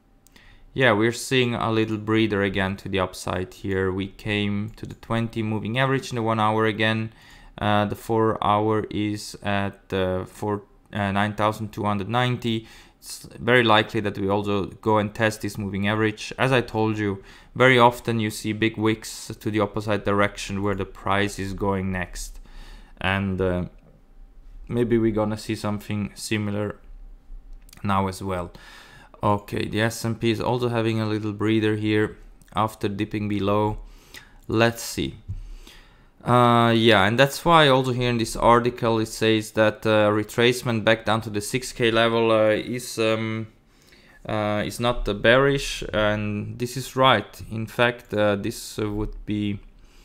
yeah, we're seeing a little breather again to the upside here. We came to the twenty moving average in the one hour again. Uh, the four hour is at uh, for uh, nine thousand two hundred ninety. It's very likely that we also go and test this moving average. As I told you, very often you see big wicks to the opposite direction where the price is going next. And uh, maybe we're gonna see something similar now as well. Okay, the S and P is also having a little breather here after dipping below. Let's see. Uh, yeah, and that's why also here in this article it says that uh, retracement back down to the six K level uh, is um, uh, is not uh, bearish, and this is right. In fact, uh, this uh, would be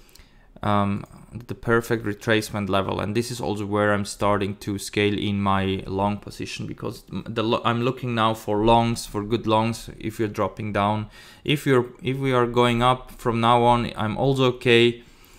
um, the perfect retracement level, and this is also where I'm starting to scale in my long position, because the lo I'm looking now for longs, for good longs. If you're dropping down, if you're if we are going up from now on, I'm also okay.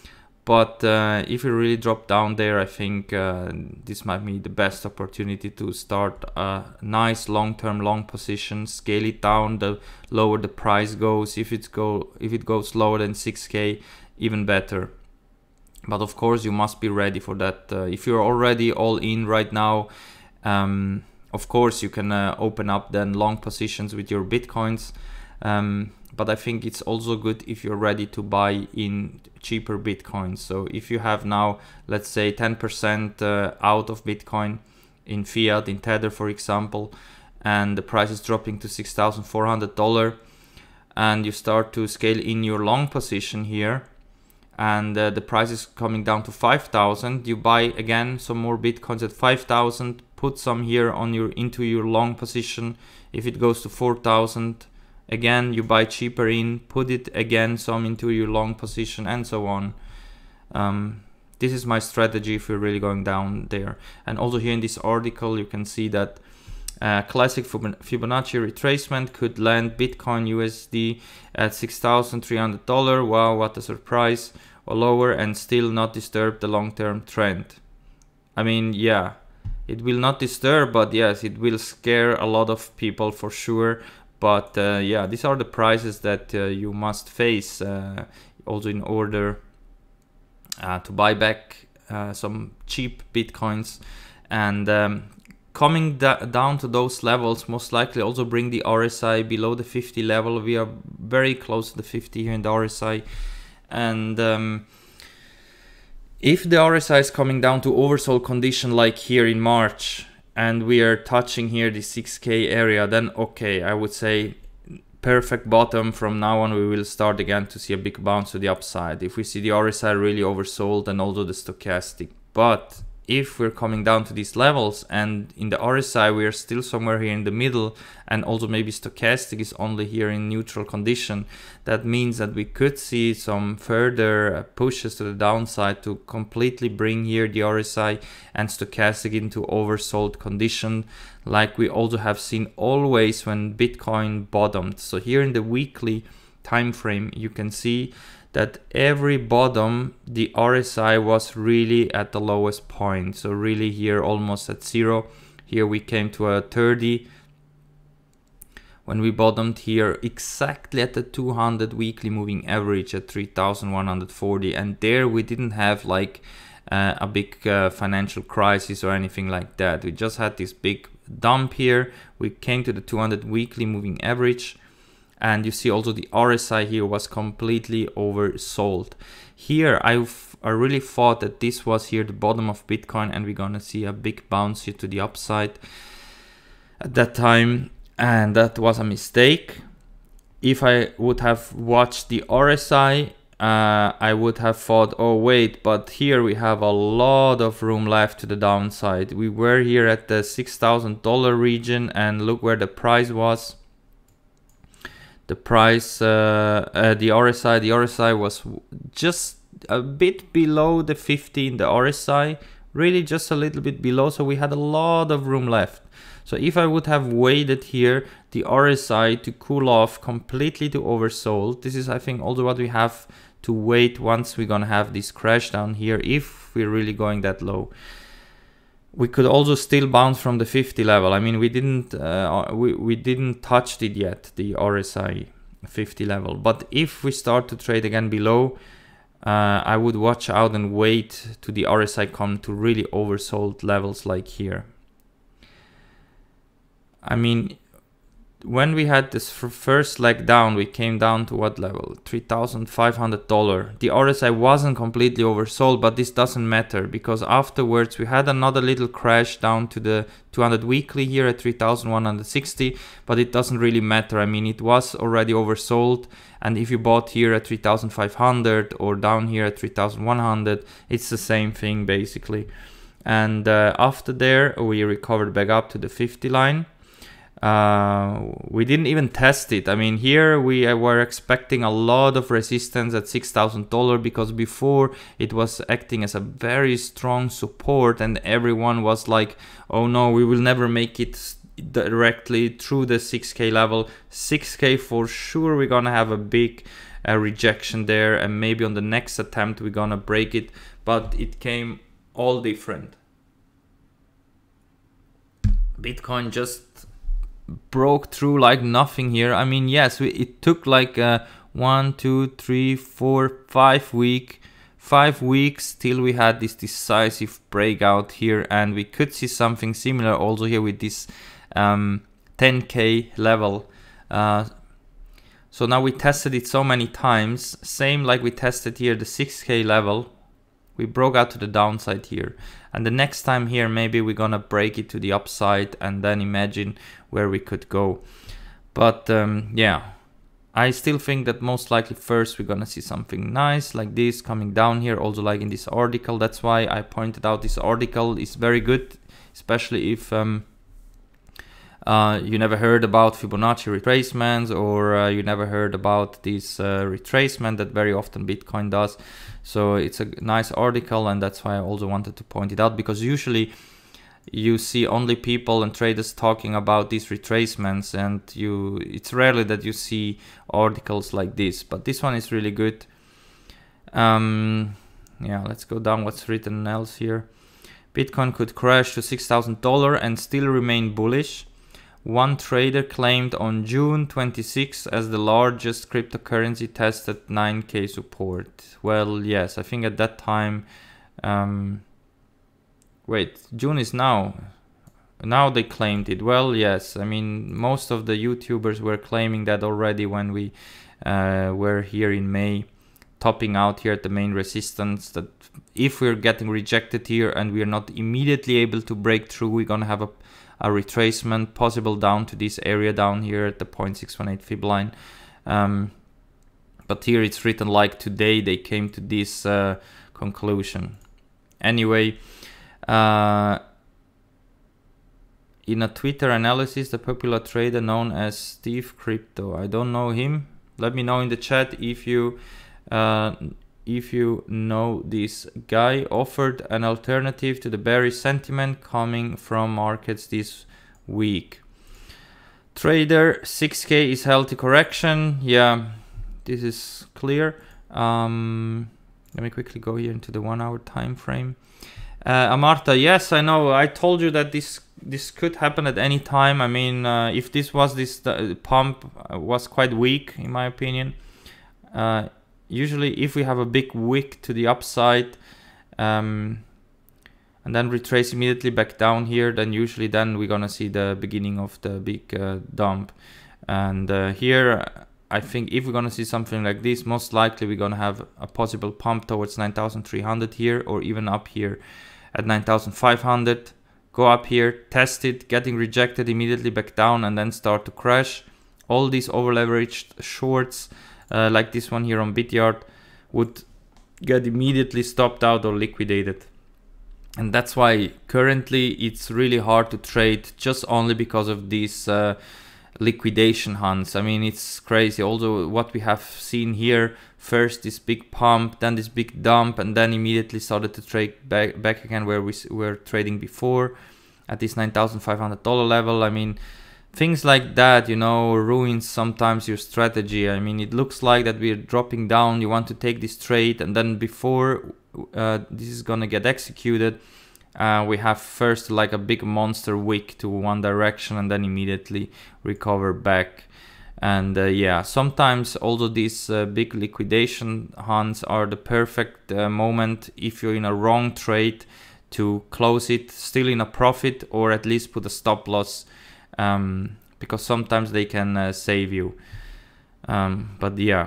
But uh, if you really drop down there, I think uh, this might be the best opportunity to start a nice long-term long position, scale it down. The lower the price goes, if it go if it goes lower than six K, even better. But of course, you must be ready for that. Uh, if you're already all in right now, um, of course you can uh, open up then long positions with your Bitcoins. Um, but I think it's also good if you're ready to buy in cheaper Bitcoins. So if you have now, let's say ten percent uh, out of Bitcoin in fiat, in Tether for example, and the price is dropping to six thousand four hundred dollars, and you start to scale in your long position here, and uh, the price is coming down to five thousand, you buy again some more Bitcoins at five thousand, put some here on your into your long position. If it goes to four thousand, again you buy cheaper in, put it again some into your long position, and so on. Um, this is my strategy if you're really going down there. And also here in this article you can see that uh, classic Fibonacci retracement could land Bitcoin U S D at six thousand three hundred dollars. Wow, what a surprise. Or lower, and still not disturb the long-term trend. I mean, yeah, it will not disturb, but yes, it will scare a lot of people for sure. But uh, yeah, these are the prices that uh, you must face uh, also in order uh, to buy back uh, some cheap Bitcoins. And um, coming da down to those levels most likely also bring the R S I below the fifty level. We are very close to the fifty here in the R S I. and um, if the R S I is coming down to oversold condition like here in March, and we are touching here the six K area, then okay, I would say perfect bottom. From now on we will start again to see a big bounce to the upside if we see the R S I really oversold and also the stochastic. But if we're coming down to these levels and in the R S I we are still somewhere here in the middle, and also maybe stochastic is only here in neutral condition, that means that we could see some further pushes to the downside to completely bring here the R S I and stochastic into oversold condition, like we also have seen always when Bitcoin bottomed. So here in the weekly time frame you can see that every bottom the R S I was really at the lowest point, so really here almost at zero. Here we came to a thirty when we bottomed here exactly at the two hundred weekly moving average at three thousand one hundred forty, and there we didn't have like uh, a big uh, financial crisis or anything like that. We just had this big dump here. We came to the two hundred weekly moving average, and you see also the R S I here was completely oversold. Here I, I really thought that this was here the bottom of Bitcoin and we're gonna see a big bounce here to the upside at that time, and that was a mistake. If I would have watched the R S I, uh, I would have thought, oh wait, but here we have a lot of room left to the downside. We were here at the six thousand dollar region and look where the price was. The price, uh, uh, the R S I, the R S I was just a bit below the fifty in the R S I, really just a little bit below, so we had a lot of room left. So if I would have waited here, the R S I to cool off completely to oversold, this is I think also what we have to wait once we're gonna have this crash down here, if we're really going that low. We could also still bounce from the fifty level. I mean, we didn't uh, we, we didn't touch it yet, the R S I fifty level. But if we start to trade again below, uh, I would watch out and wait to the R S I come to really oversold levels like here. I mean, when we had this first leg down, we came down to what level? three thousand five hundred dollars. The R S I wasn't completely oversold, but this doesn't matter because afterwards we had another little crash down to the two hundred weekly here at three thousand one hundred sixty, but it doesn't really matter. I mean, it was already oversold, and if you bought here at three thousand five hundred or down here at three thousand one hundred, it's the same thing basically. And uh, after there, we recovered back up to the fifty line. Uh, we didn't even test it. I mean, here we were expecting a lot of resistance at six thousand dollars because before it was acting as a very strong support and everyone was like, oh no, we will never make it directly through the six K level. six K for sure, we're gonna have a big uh, rejection there, and maybe on the next attempt we're gonna break it, but it came all different. Bitcoin just broke through like nothing here. I mean, yes, we, it took like uh, one, two, three, four, five week, five weeks till we had this decisive breakout here, and we could see something similar also here with this um, ten K level. Uh, so now we tested it so many times, same like we tested here the six K level. We broke out to the downside here, and the next time here maybe we're gonna break it to the upside and then imagine where we could go. But um, yeah, I still think that most likely first we're gonna see something nice like this coming down here, also like in this article. That's why I pointed out this article is very good, especially if um, uh, you never heard about Fibonacci retracements, or uh, you never heard about this uh, retracement that very often Bitcoin does. So it's a nice article, and that's why I also wanted to point it out, because usually you see only people and traders talking about these retracements, and you it's rarely that you see articles like this, but this one is really good. Um, yeah, let's go down what's written else here. Bitcoin could crash to six thousand dollars and still remain bullish. One trader claimed on June twenty-sixth as the largest cryptocurrency tested nine K support. Well, yes, I think at that time, um, wait, June is now. Now they claimed it. Well, yes, I mean, most of the YouTubers were claiming that already when we uh, were here in May topping out here at the main resistance, that if we're getting rejected here and we're not immediately able to break through, we're gonna have a, a retracement possible down to this area down here at the zero point six one eight fib line. Um, but here it's written like today they came to this uh, conclusion. Anyway, uh, in a Twitter analysis, the popular trader known as Steve Crypto, I don't know him. Let me know in the chat if you uh, if you know this guy, offered an alternative to the bearish sentiment coming from markets this week. Trader, six K is healthy correction. Yeah, this is clear. Um, let me quickly go here into the one hour time frame. Uh, Amarta, yes, I know. I told you that this this could happen at any time. I mean, uh, if this was this uh, pump was quite weak, in my opinion. Uh, usually, if we have a big wick to the upside, um, and then retrace immediately back down here, then usually then we're gonna see the beginning of the big uh, dump. And uh, here, I think if we're gonna see something like this, most likely we're gonna have a possible pump towards nine thousand three hundred here, or even up here at nine thousand five hundred. Go up here, test it, getting rejected immediately back down, and then start to crash. All these over leveraged shorts, uh, like this one here on Bityard, would get immediately stopped out or liquidated. And that's why currently it's really hard to trade, just only because of these uh, liquidation hunts. I mean, it's crazy. Also, what we have seen here, first this big pump, then this big dump, and then immediately started to trade back, back again where we were trading before at this nine thousand five hundred dollar level. I mean, things like that, you know, ruins sometimes your strategy. I mean, it looks like that we're dropping down, you want to take this trade, and then before uh, this is gonna get executed, Uh, we have first like a big monster wick to one direction and then immediately recover back. And uh, yeah, sometimes also these uh, big liquidation hunts are the perfect uh, moment if you're in a wrong trade to close it still in a profit, or at least put a stop loss, um, because sometimes they can uh, save you. Um, but yeah,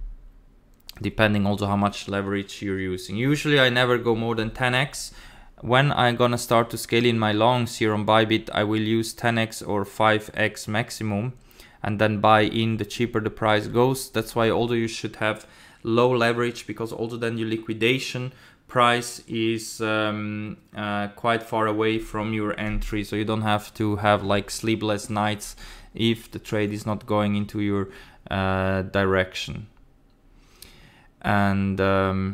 depending also how much leverage you're using. Usually I never go more than ten X. When I'm gonna start to scale in my longs here on Bybit, I will use ten X or five X maximum, and then buy in the cheaper the price goes. That's why although you should have low leverage, because also then your liquidation price is um, uh, quite far away from your entry, so you don't have to have like sleepless nights if the trade is not going into your uh, direction. And um,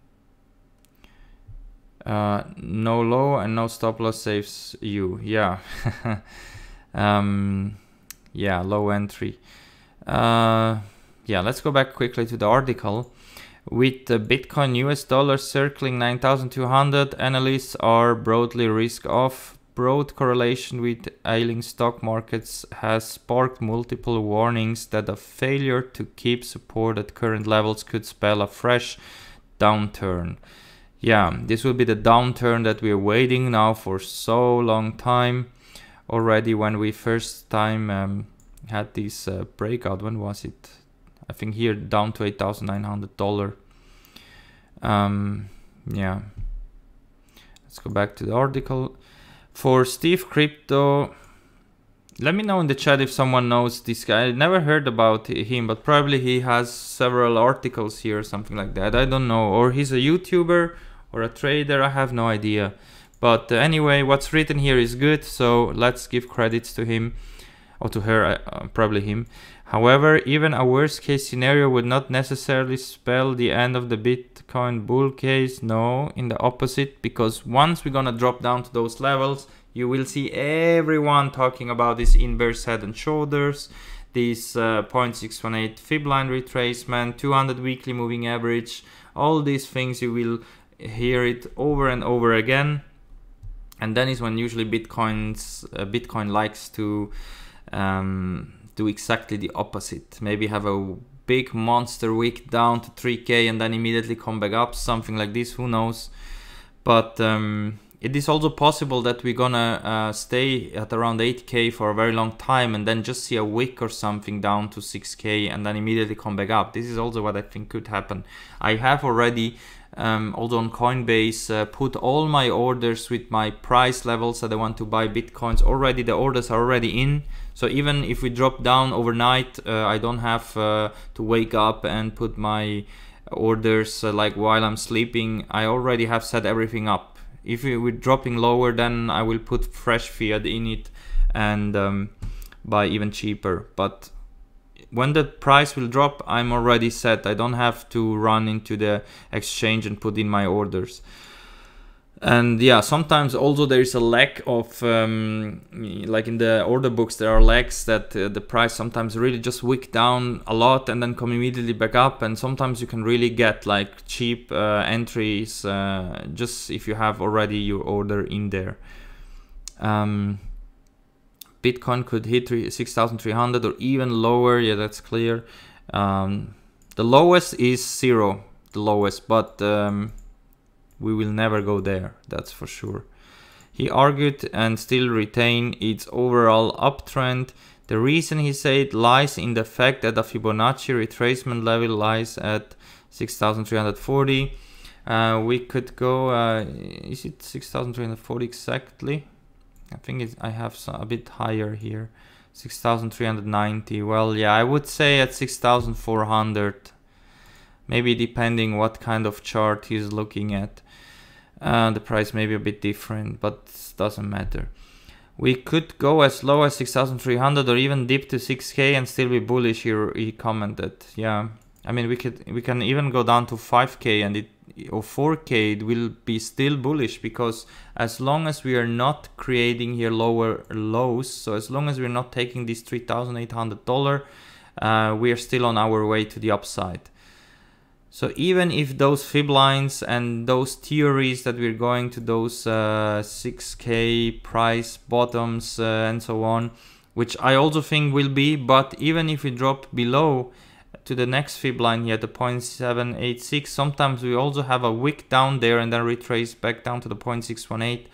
Uh, no low and no stop loss saves you. Yeah. um, yeah, low entry. Uh, yeah, let's go back quickly to the article. With the Bitcoin U S dollar circling nine thousand two hundred, analysts are broadly risk off. Broad correlation with ailing stock markets has sparked multiple warnings that a failure to keep support at current levels could spell a fresh downturn. Yeah, this will be the downturn that we're waiting now for so long time already. When we first time um, had this uh, breakout, when was it? I think here down to eight thousand nine hundred dollars. Um, yeah, let's go back to the article. For Steve Crypto, let me know in the chat if someone knows this guy. I never heard about him, but probably he has several articles here or something like that. I don't know. Or he's a YouTuber or a trader. I have no idea. But uh, anyway, what's written here is good. So let's give credits to him, or to her, uh, probably him. However, even a worst case scenario would not necessarily spell the end of the Bitcoin bull case. No, in the opposite, because once we're gonna drop down to those levels, you will see everyone talking about this inverse head and shoulders, this uh, zero point six one eight fib line retracement, two hundred weekly moving average, all these things. You will hear it over and over again. And then is when usually Bitcoins, uh, Bitcoin likes to um, do exactly the opposite. Maybe have a big monster wick down to three K and then immediately come back up, something like this, who knows. But um, it is also possible that we're gonna uh, stay at around eight K for a very long time and then just see a wick or something down to six K and then immediately come back up. This is also what I think could happen. I have already um, also on Coinbase uh, put all my orders with my price levels that I want to buy Bitcoins already. The orders are already in. So even if we drop down overnight, uh, I don't have uh, to wake up and put my orders uh, like while I'm sleeping. I already have set everything up. If we're dropping lower, then I will put fresh fiat in it and um, buy even cheaper. But when the price will drop, I'm already set. I don't have to run into the exchange and put in my orders. And yeah, sometimes also there is a lack of, um, like in the order books, there are lags that uh, the price sometimes really just wick down a lot and then come immediately back up. And sometimes you can really get like cheap uh, entries uh, just if you have already your order in there. Um, Bitcoin could hit six thousand three hundred or even lower. Yeah, that's clear. Um, the lowest is zero, the lowest, but um, we will never go there, that's for sure. He argued and still retain its overall uptrend. The reason, he said, lies in the fact that the Fibonacci retracement level lies at six thousand three hundred forty. Uh, we could go, uh, is it six thousand three hundred forty exactly? I think it's, I have some, a bit higher here, six thousand three hundred ninety. Well, yeah, I would say at six thousand four hundred, maybe depending what kind of chart he's looking at. Uh, the price may be a bit different, but doesn't matter. We could go as low as six thousand three hundred or even dip to six K and still be bullish, he, he commented. Yeah, I mean, we could we can even go down to five K and it or four K, it will be still bullish, because as long as we are not creating here lower lows, so as long as we're not taking this three thousand eight hundred dollars, uh, we are still on our way to the upside. So even if those fib lines and those theories that we're going to those uh, six K price bottoms uh, and so on, which I also think will be, but even if we drop below to the next fib line here, the zero point seven eight six, sometimes we also have a wick down there and then retrace back down to the zero point six one eight.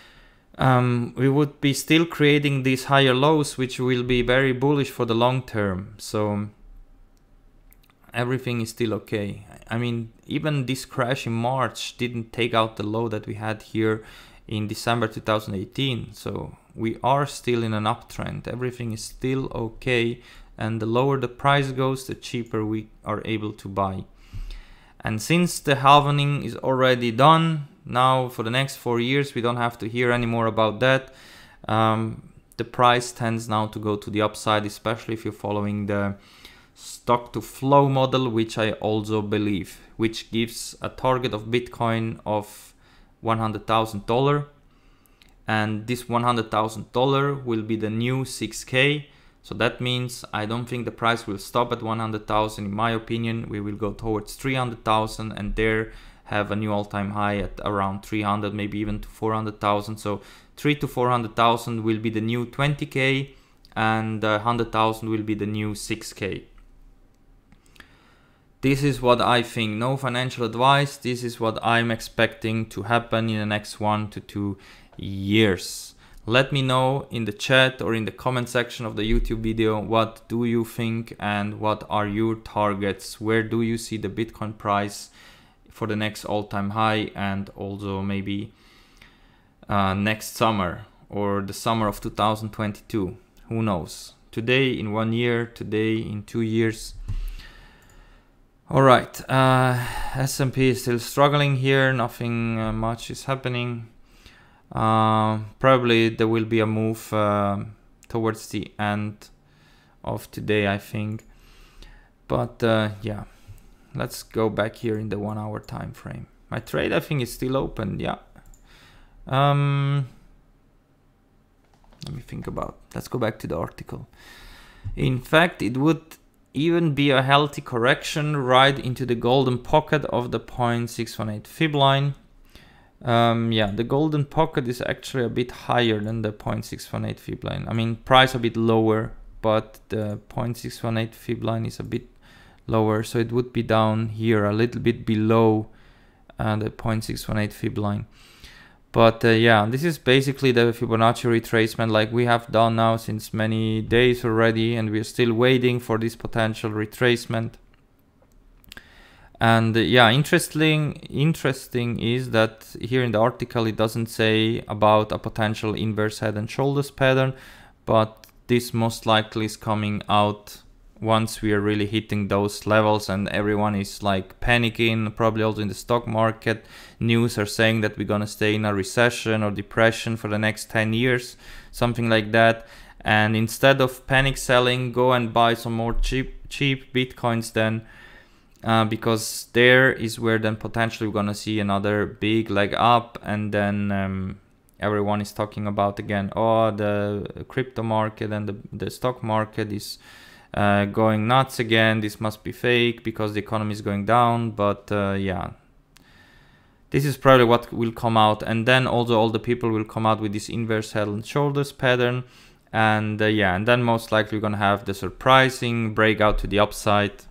Um, we would be still creating these higher lows, which will be very bullish for the long term. So everything is still okay. I mean, even this crash in March didn't take out the low that we had here in December two thousand eighteen. So we are still in an uptrend. Everything is still okay. And the lower the price goes, the cheaper we are able to buy. And since the halvening is already done, now for the next four years, we don't have to hear any more about that. Um, the price tends now to go to the upside, especially if you're following the stock to flow model, which I also believe, which gives a target of Bitcoin of one hundred thousand dollars. And this one hundred thousand dollars will be the new six K. So that means I don't think the price will stop at one hundred thousand. In my opinion, we will go towards three hundred thousand and there have a new all-time high at around three hundred, maybe even to four hundred thousand. So three to four hundred thousand will be the new twenty K and one hundred thousand will be the new six K. This is what I think. No financial advice. This is what I'm expecting to happen in the next one to two years. Let me know in the chat or in the comment section of the YouTube video, what do you think and what are your targets? Where do you see the Bitcoin price for the next all-time high and also maybe uh, next summer or the summer of two thousand twenty-two? Who knows? Today in one year, today in two years. All right, uh, S and P is still struggling here. Nothing uh, much is happening. Uh, probably there will be a move uh, towards the end of today, I think. But uh, yeah, let's go back here in the one hour time frame. My trade, I think, is still open. Yeah. Um, let me think about. Let's go back to the article. In fact, it would even be a healthy correction right into the golden pocket of the zero point six one eight fib line. Um, yeah, the golden pocket is actually a bit higher than the zero point six one eight fib line. I mean, price a bit lower, but the zero point six one eight fib line is a bit lower. So it would be down here a little bit below uh, the zero point six one eight fib line. But uh, yeah, this is basically the Fibonacci retracement like we have done now since many days already, and we're still waiting for this potential retracement. And uh, yeah, interesting interesting is that here in the article it doesn't say about a potential inverse head and shoulders pattern, but this most likely is coming out once we are really hitting those levels and everyone is like panicking, probably also in the stock market. News are saying that we're gonna stay in a recession or depression for the next ten years, something like that. And instead of panic selling, go and buy some more cheap cheap Bitcoins then, uh, because there is where then potentially we're gonna see another big leg up, and then um, everyone is talking about again, oh, the crypto market and the, the stock market is Uh, going nuts again, this must be fake because the economy is going down. But uh, yeah, this is probably what will come out, and then also all the people will come out with this inverse head and shoulders pattern, and uh, yeah, and then most likely we're gonna have the surprising breakout to the upside.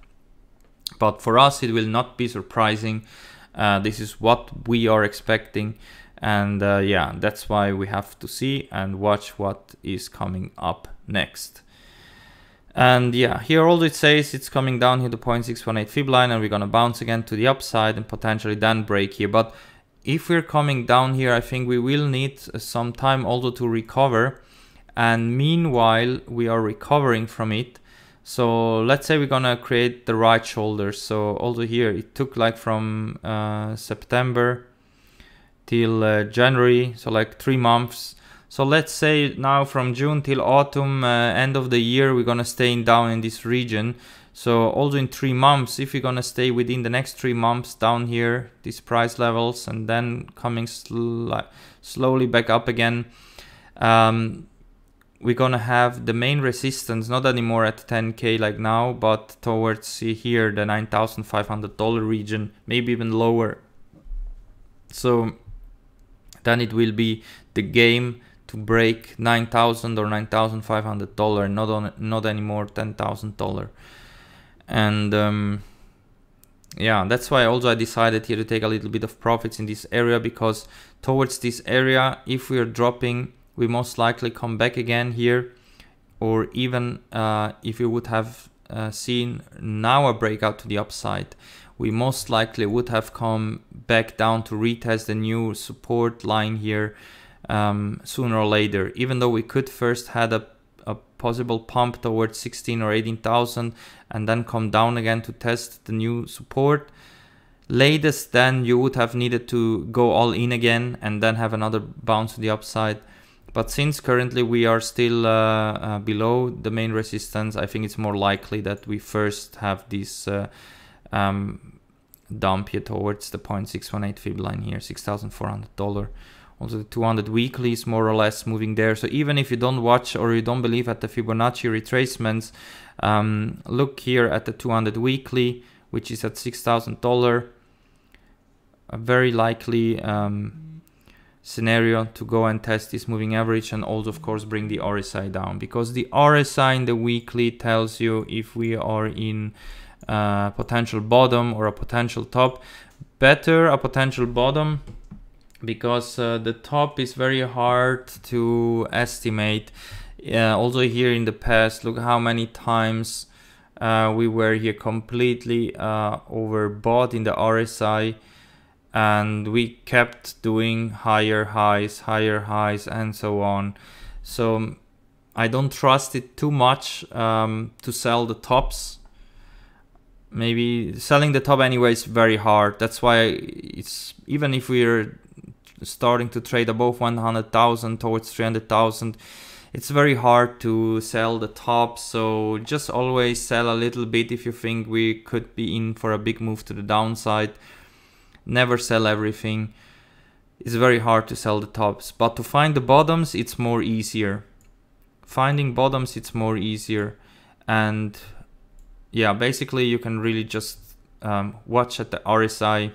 But for us it will not be surprising. Uh, this is what we are expecting, and uh, yeah, that's why we have to see and watch what is coming up next. And yeah, here also it says it's coming down here to zero point six one eight fib line, and we're gonna bounce again to the upside and potentially then break here. But if we're coming down here, I think we will need some time also to recover, and meanwhile we are recovering from it. So let's say we're gonna create the right shoulder. So also here it took like from uh, September till uh, January, so like three months. So let's say now from June till autumn, uh, end of the year, we're gonna stay in down in this region. So also in three months, if we're gonna stay within the next three months down here, these price levels, and then coming sl slowly back up again, um, we're gonna have the main resistance, not anymore at ten K like now, but towards see here, the nine thousand five hundred dollar region, maybe even lower. So then it will be the game to break nine thousand or nine thousand five hundred dollars, not on not anymore ten thousand dollars. And um, yeah, that's why also I decided here to take a little bit of profits in this area, because towards this area, if we are dropping, we most likely come back again here, or even uh, if we would have uh, seen now a breakout to the upside, we most likely would have come back down to retest the new support line here um, sooner or later. Even though we could first had a, a possible pump towards sixteen or eighteen thousand and then come down again to test the new support, latest then you would have needed to go all in again and then have another bounce to the upside. But since currently we are still uh, uh, below the main resistance, I think it's more likely that we first have this uh, um, dump here towards the zero point six one eight fib line here, six thousand four hundred dollars. Also the two hundred weekly is more or less moving there. So even if you don't watch or you don't believe at the Fibonacci retracements, um, look here at the two hundred weekly, which is at six thousand dollars. A very likely um, scenario to go and test this moving average, and also of course bring the R S I down, because the R S I in the weekly tells you if we are in a potential bottom or a potential top. Better a potential bottom, because uh, the top is very hard to estimate. Uh, also here in the past, look how many times uh, we were here completely uh, overbought in the R S I, and we kept doing higher highs, higher highs, and so on. So I don't trust it too much um, to sell the tops. Maybe selling the top anyway is very hard. That's why it's, even if we're starting to trade above one hundred thousand towards three hundred thousand, it's very hard to sell the top. So just always sell a little bit if you think we could be in for a big move to the downside. Never sell everything. It's very hard to sell the tops, but to find the bottoms, it's more easier. Finding bottoms, it's more easier. And yeah, basically you can really just um, watch at the R S I.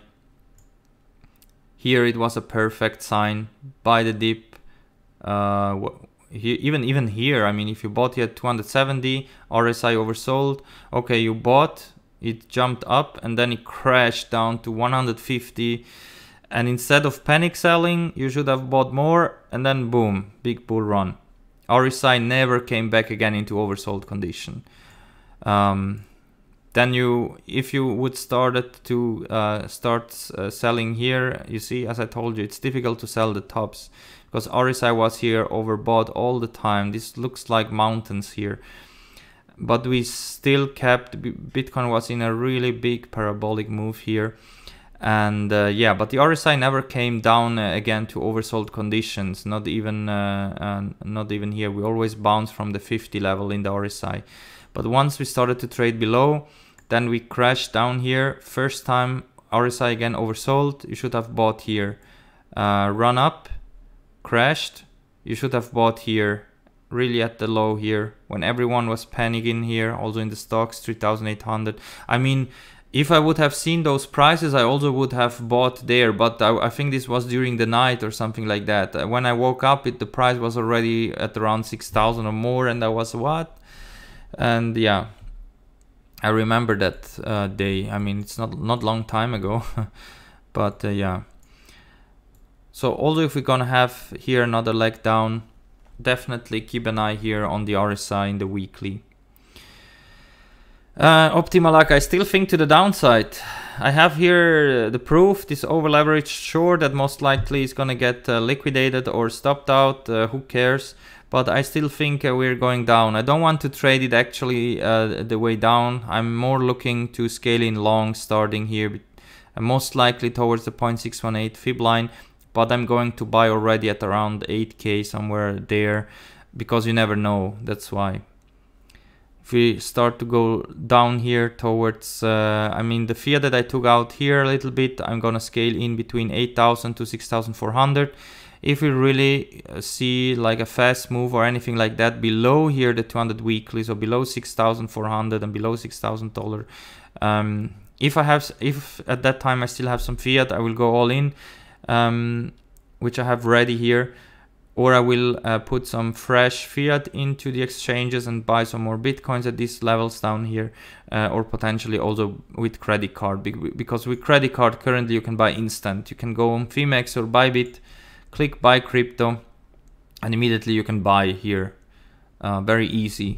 Here it was a perfect sign. Buy the dip. Uh, here, even even here, I mean, if you bought here at two hundred seventy, R S I oversold. Okay, you bought, it jumped up, and then it crashed down to one hundred fifty, And instead of panic selling, you should have bought more, and then boom, big bull run. R S I never came back again into oversold condition. Um, then you, if you would started to uh, start uh, selling here, you see, as I told you, it's difficult to sell the tops because R S I was here overbought all the time. This looks like mountains here. But we still kept, Bitcoin was in a really big parabolic move here. And uh, yeah, but the R S I never came down uh, again to oversold conditions, not even uh, uh, not even here. We always bounce from the fifty level in the R S I. But once we started to trade below, then we crashed down here. First time R S I again oversold, you should have bought here. Uh, run up, crashed, you should have bought here. Really at the low here, when everyone was panicking here, also in the stocks, three thousand eight hundred. I mean, if I would have seen those prices, I also would have bought there, but I, I think this was during the night or something like that. When I woke up, it, the price was already at around six thousand or more, and I was, what? And yeah, I remember that uh, day. I mean, it's not not long time ago, but uh, yeah. So also if we're gonna have here another leg down, definitely keep an eye here on the R S I in the weekly. Uh, Optimalak, I still think to the downside. I have here the proof, this over leveraged short that most likely is gonna get uh, liquidated or stopped out, uh, who cares, but I still think uh, we're going down. I don't want to trade it actually uh, the way down. I'm more looking to scale in long starting here, uh, most likely towards the zero point six one eight fib line, but I'm going to buy already at around eight K somewhere there, because you never know, that's why. If we start to go down here towards, uh, I mean the fear that I took out here a little bit, I'm gonna scale in between eight thousand to six thousand four hundred. If we really see like a fast move or anything like that below here the two hundred weekly, so below six thousand four hundred and below six thousand dollars, um, if I have, if at that time I still have some fiat, I will go all in, um, which I have ready here. Or I will uh, put some fresh fiat into the exchanges and buy some more bitcoins at these levels down here, uh, or potentially also with credit card, because with credit card currently you can buy instant. You can go on Fimex or Bybit, click buy crypto, and immediately you can buy here, uh, very easy,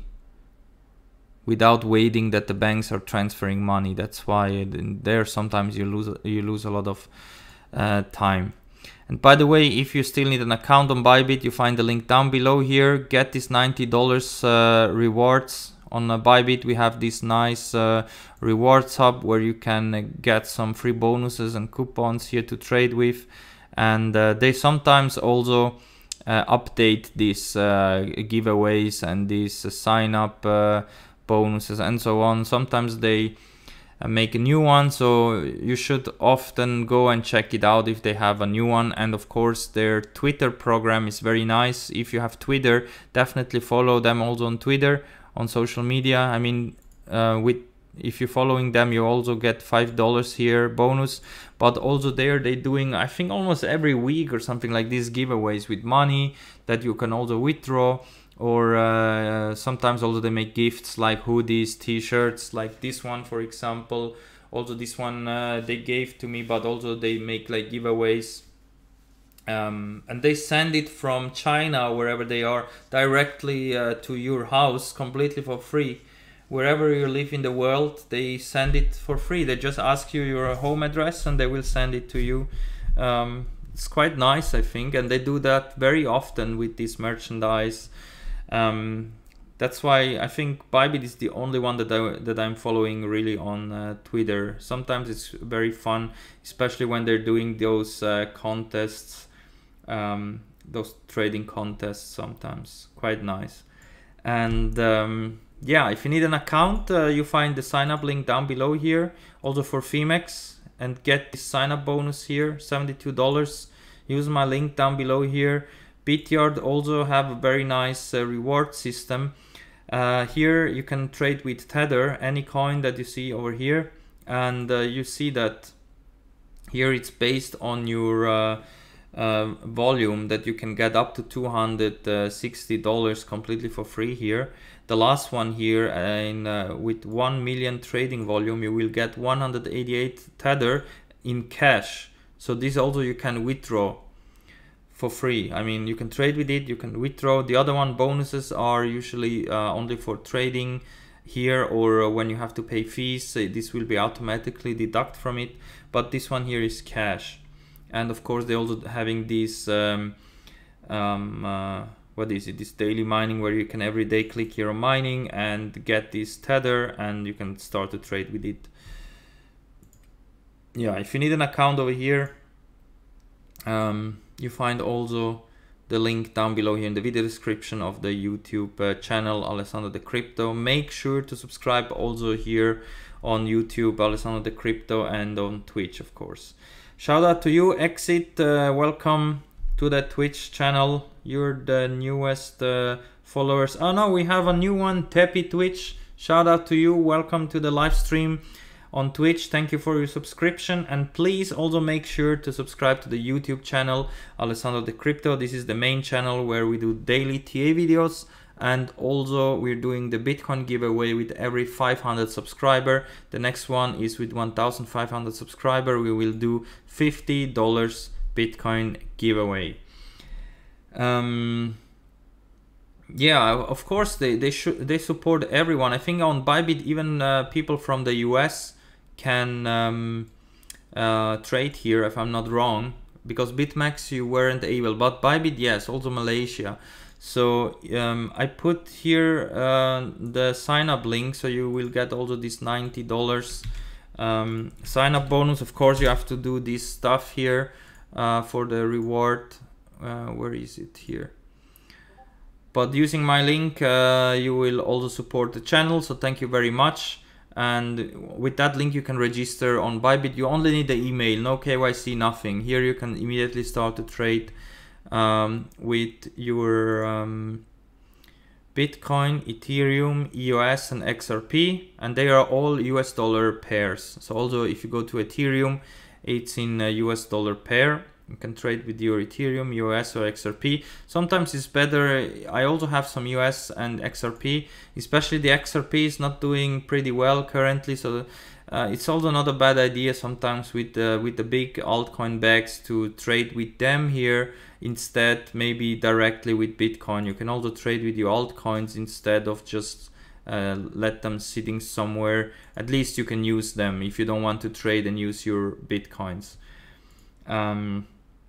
without waiting that the banks are transferring money. That's why there sometimes you lose you lose a lot of uh, time. And by the way, if you still need an account on Bybit, you find the link down below here. Get this ninety dollars uh, rewards on uh, Bybit. We have this nice uh, rewards hub where you can uh, get some free bonuses and coupons here to trade with. And uh, they sometimes also uh, update these uh, giveaways and these uh, sign up uh, bonuses and so on. Sometimes they Uh, make a new one, so you should often go and check it out if they have a new one. And of course their Twitter program is very nice. If you have Twitter, definitely follow them also on Twitter, on social media. I mean, uh, with if you're following them, you also get five dollars here bonus, but also there they doing, I think almost every week or something like these giveaways with money that you can also withdraw. Or uh, sometimes also they make gifts like hoodies, t-shirts, like this one for example. Also this one uh, they gave to me, but also they make like giveaways. Um, and they send it from China, wherever they are, directly uh, to your house completely for free. Wherever you live in the world, they send it for free. They just ask you your home address and they will send it to you. Um, it's quite nice, I think, and they do that very often with this merchandise. Um, that's why I think Bybit is the only one that, I, that I'm following really on uh, Twitter. Sometimes it's very fun, especially when they're doing those uh, contests, um, those trading contests sometimes. Quite nice. And um, yeah, if you need an account, uh, you find the sign up link down below here, also for Fimex, and get this sign up bonus here, seventy-two dollars. Use my link down below here. Bityard also have a very nice uh, reward system. Uh, here you can trade with Tether, any coin that you see over here, and uh, you see that here it's based on your uh, uh, volume, that you can get up to two hundred sixty dollars completely for free here. The last one here, uh, in, uh, with one million trading volume, you will get one hundred eighty-eight Tether in cash. So this also you can withdraw for free. I mean, you can trade with it, you can withdraw. The other one, bonuses, are usually uh, only for trading here, or when you have to pay fees, this will be automatically deduct from it. But this one here is cash. And of course, they're also having this um, um, uh, what is it, this daily mining, where you can every day click here on mining and get this tether, and you can start to trade with it. Yeah, if you need an account over here, um, you find also the link down below here in the video description of the YouTube uh, channel, Alessandro the Crypto. Make sure to subscribe also here on YouTube, Alessandro the Crypto, and on Twitch, of course. Shout out to you, Exit. Uh, welcome to the Twitch channel. You're the newest uh, followers. Oh no, we have a new one, Pepe Twitch. Shout out to you. Welcome to the live stream on Twitch. Thank you for your subscription, and please also make sure to subscribe to the YouTube channel, Alessandro the Crypto. This is the main channel where we do daily T A videos, and also we're doing the Bitcoin giveaway with every five hundred subscriber. The next one is with one thousand five hundred subscriber. We will do fifty dollars Bitcoin giveaway. Um, yeah, of course they they should they support everyone. I think on Bybit even uh, people from the U S can um, uh, trade here, if I'm not wrong, because BitMEX you weren't able, but Bybit yes, also Malaysia. So um, I put here uh, the sign up link, so you will get also this ninety dollars um, sign up bonus. Of course you have to do this stuff here uh, for the reward. Uh, where is it here? But using my link uh, you will also support the channel, so thank you very much. And with that link you can register on Bybit. You only need the email, no K Y C, nothing. Here you can immediately start to trade um, with your um, Bitcoin, Ethereum, E O S and X R P, and they are all U S dollar pairs. So also if you go to Ethereum, it's in a U S dollar pair. You can trade with your Ethereum, U S or X R P. Sometimes it's better. I also have some U S and X R P, especially the X R P is not doing pretty well currently. So uh, it's also not a bad idea sometimes with uh, with the big altcoin bags to trade with them here instead, maybe directly with Bitcoin. You can also trade with your altcoins instead of just uh, let them sitting somewhere. At least you can use them if you don't want to trade and use your Bitcoins. Um,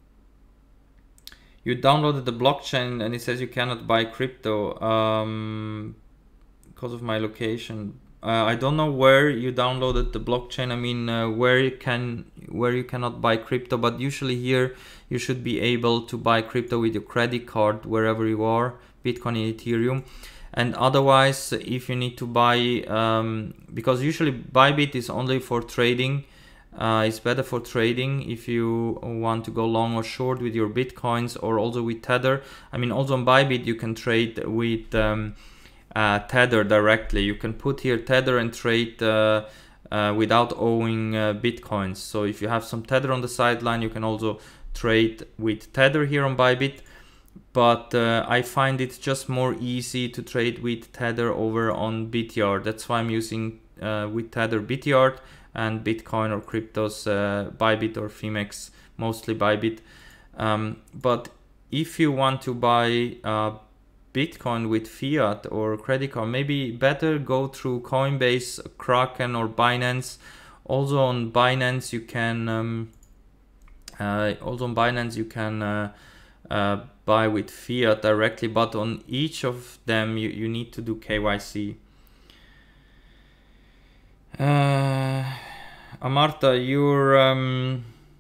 You downloaded the blockchain and it says you cannot buy crypto um, because of my location. Uh, I don't know where you downloaded the blockchain. I mean, uh, where you can, where you cannot buy crypto. But usually here you should be able to buy crypto with your credit card wherever you are, Bitcoin and Ethereum. And otherwise, if you need to buy, um, because usually Bybit is only for trading. Uh, it's better for trading if you want to go long or short with your Bitcoins, or also with Tether. I mean, also on Bybit you can trade with um, uh, Tether directly. You can put here Tether and trade uh, uh, without owing uh, Bitcoins. So if you have some Tether on the sideline, you can also trade with Tether here on Bybit. But uh, I find it just more easy to trade with Tether over on Bityard. That's why I'm using uh, with Tether Bityard. And Bitcoin or cryptos, uh, Bybit or Fimex, mostly Bybit. Um, but if you want to buy uh, Bitcoin with fiat or credit card, maybe better go through Coinbase, Kraken or Binance. Also on Binance you can um, uh, also on Binance you can uh, uh, buy with fiat directly, but on each of them you, you need to do K Y C. Uh, Amarta, your um,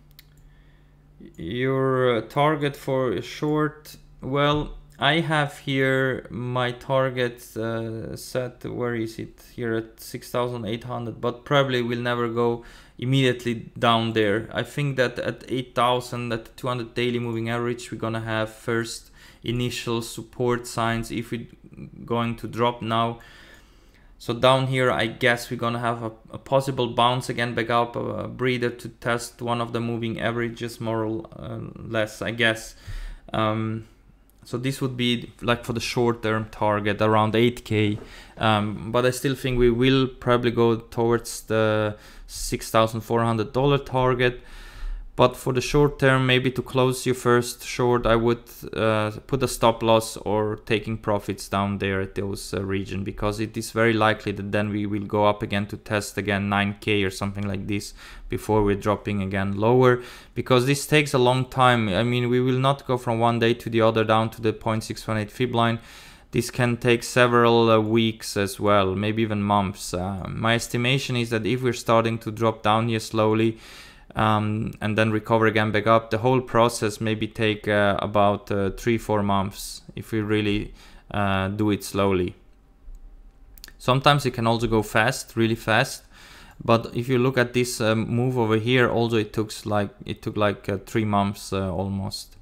your target for a short, well, I have here my target uh, set. Where is it? Here at six thousand eight hundred, but probably will never go immediately down there. I think that at eight thousand, at the two hundred daily moving average, we're gonna have first initial support signs if we're going to drop now. So down here, I guess we're gonna have a, a possible bounce again back up, a, a breather to test one of the moving averages, more or uh, less, I guess. Um, so this would be like for the short-term target around eight K, um, but I still think we will probably go towards the six thousand four hundred dollar target. But for the short term, maybe to close your first short, I would uh, put a stop loss or taking profits down there at those uh, region, because it is very likely that then we will go up again to test again nine K or something like this before we're dropping again lower, because this takes a long time. I mean, we will not go from one day to the other down to the zero point six one eight fib line. This can take several uh, weeks as well, maybe even months. Uh, my estimation is that if we're starting to drop down here slowly, Um, and then recover again back up, the whole process maybe take uh, about uh, three four months if we really uh, do it slowly. Sometimes it can also go fast, really fast, but if you look at this um, move over here, also it took like it took like uh, three months uh, almost.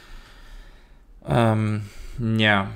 Um, yeah.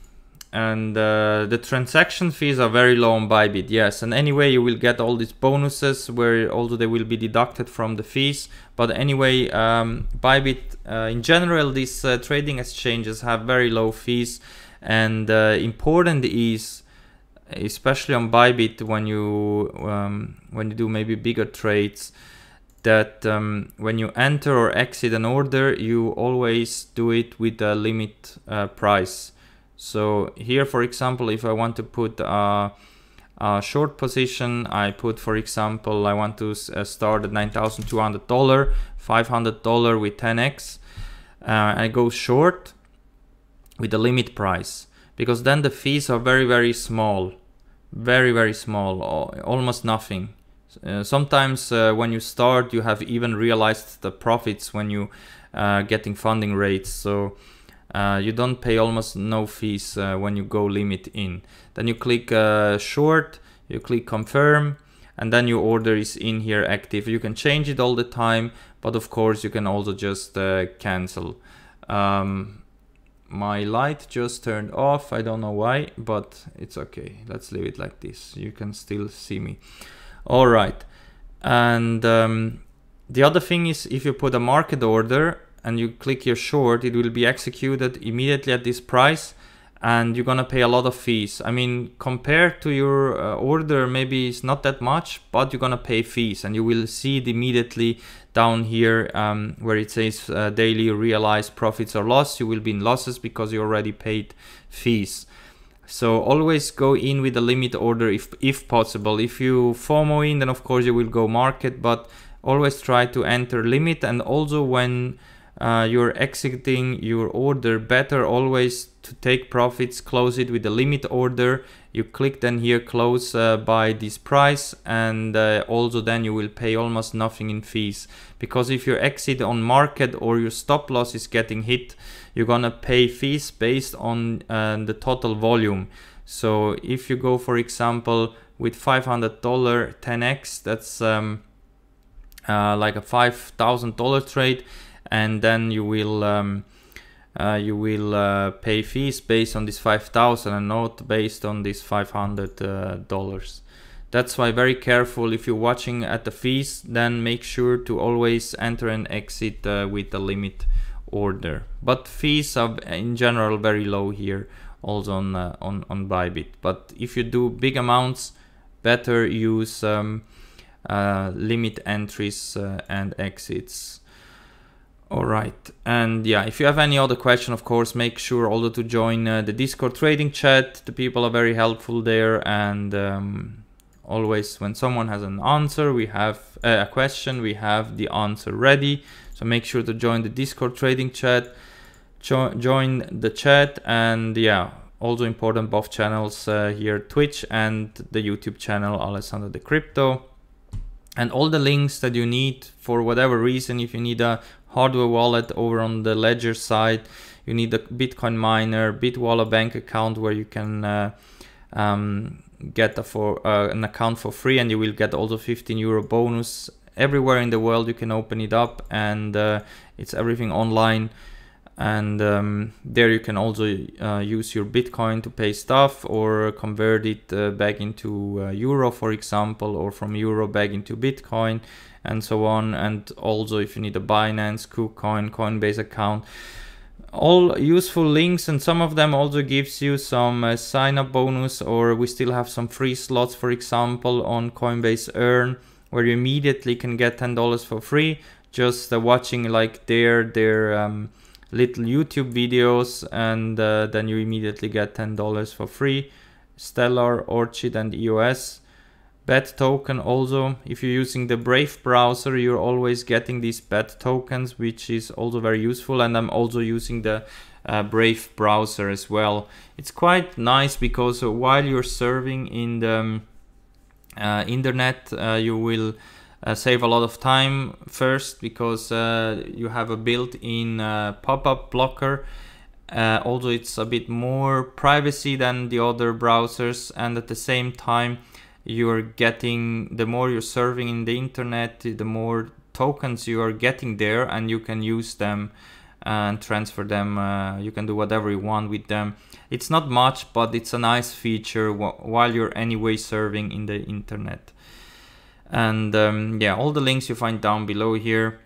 And uh, the transaction fees are very low on Bybit, yes. And anyway, you will get all these bonuses where also they will be deducted from the fees. But anyway, um, Bybit, uh, in general, these uh, trading exchanges have very low fees. And uh, important is, especially on Bybit, when you um, when you do maybe bigger trades, that um, when you enter or exit an order, you always do it with a limit uh, price. So here, for example, if I want to put a, a short position, I put, for example, I want to uh, start at nine thousand two hundred dollars, five hundred dollars with ten X. Uh, I go short with the limit price, because then the fees are very, very small, very, very small, almost nothing. Uh, sometimes uh, when you start, you have even realized the profits when you uh, getting funding rates. So Uh, you don't pay almost no fees uh, when you go limit in. Then you click uh, short, you click confirm, and then your order is in here active. You can change it all the time, but of course you can also just uh, cancel. Um, my light just turned off, I don't know why, but it's okay. Let's leave it like this. You can still see me. All right. And um, the other thing is, if you put a market order and you click your short, it will be executed immediately at this price, and you're gonna pay a lot of fees. I mean, compared to your uh, order, maybe it's not that much, but you're gonna pay fees, and you will see it immediately down here um, where it says uh, daily realized profits or loss. You will be in losses because you already paid fees. So always go in with a limit order if, if possible. If you FOMO in, then of course you will go market, but always try to enter limit. And also when Uh, you're exiting your order, better always to take profits, close it with a limit order. You click then here close uh, by this price, and uh, also then you will pay almost nothing in fees, because if you exit on market or your stop loss is getting hit, you're gonna pay fees based on uh, the total volume. So if you go, for example, with five hundred dollars ten X, that's um, uh, like a five thousand dollar trade, and then you will um, uh, you will uh, pay fees based on this five thousand and not based on this five hundred dollars. Uh, That's why very careful if you're watching at the fees, then make sure to always enter and exit uh, with the limit order. But fees are in general very low here, also on uh, on on Bybit. But if you do big amounts, better use um, uh, limit entries uh, and exits. All right, and yeah, if you have any other question, of course, make sure also to join uh, the Discord trading chat. The people are very helpful there, and um, always when someone has an answer, we have uh, a question, we have the answer ready. So make sure to join the Discord trading chat, jo join the chat, and yeah, also important both channels uh, here, Twitch and the YouTube channel, Alessandro the Crypto. And all the links that you need for whatever reason, if you need a hardware wallet over on the Ledger side, you need a Bitcoin miner, Bitwallet bank account where you can uh, um, get a for uh, an account for free, and you will get also fifteen euro bonus. Everywhere in the world you can open it up, and uh, it's everything online. And um, there you can also uh, use your Bitcoin to pay stuff, or convert it uh, back into uh, Euro, for example, or from Euro back into Bitcoin, and so on. And also if you need a Binance, KuCoin, Coinbase account, all useful links, and some of them also gives you some uh, sign-up bonus, or we still have some free slots, for example, on Coinbase Earn, where you immediately can get ten dollars for free. just uh, watching like their their um, little YouTube videos, and uh, then you immediately get ten dollars for free. Stellar, Orchid, and E O S. B E T token also, if you're using the Brave browser, you're always getting these B E T tokens, which is also very useful. And I'm also using the uh, Brave browser as well. It's quite nice because while you're surfing in the um, uh, internet, uh, you will uh, save a lot of time first, because uh, you have a built-in uh, pop-up blocker. Uh, also, it's a bit more privacy than the other browsers, and at the same time, you're getting, the more you're surfing in the internet, the more tokens you are getting there, and you can use them and transfer them. Uh, you can do whatever you want with them. It's not much, but it's a nice feature wh while you're anyway surfing in the internet. And um, yeah, all the links you find down below here.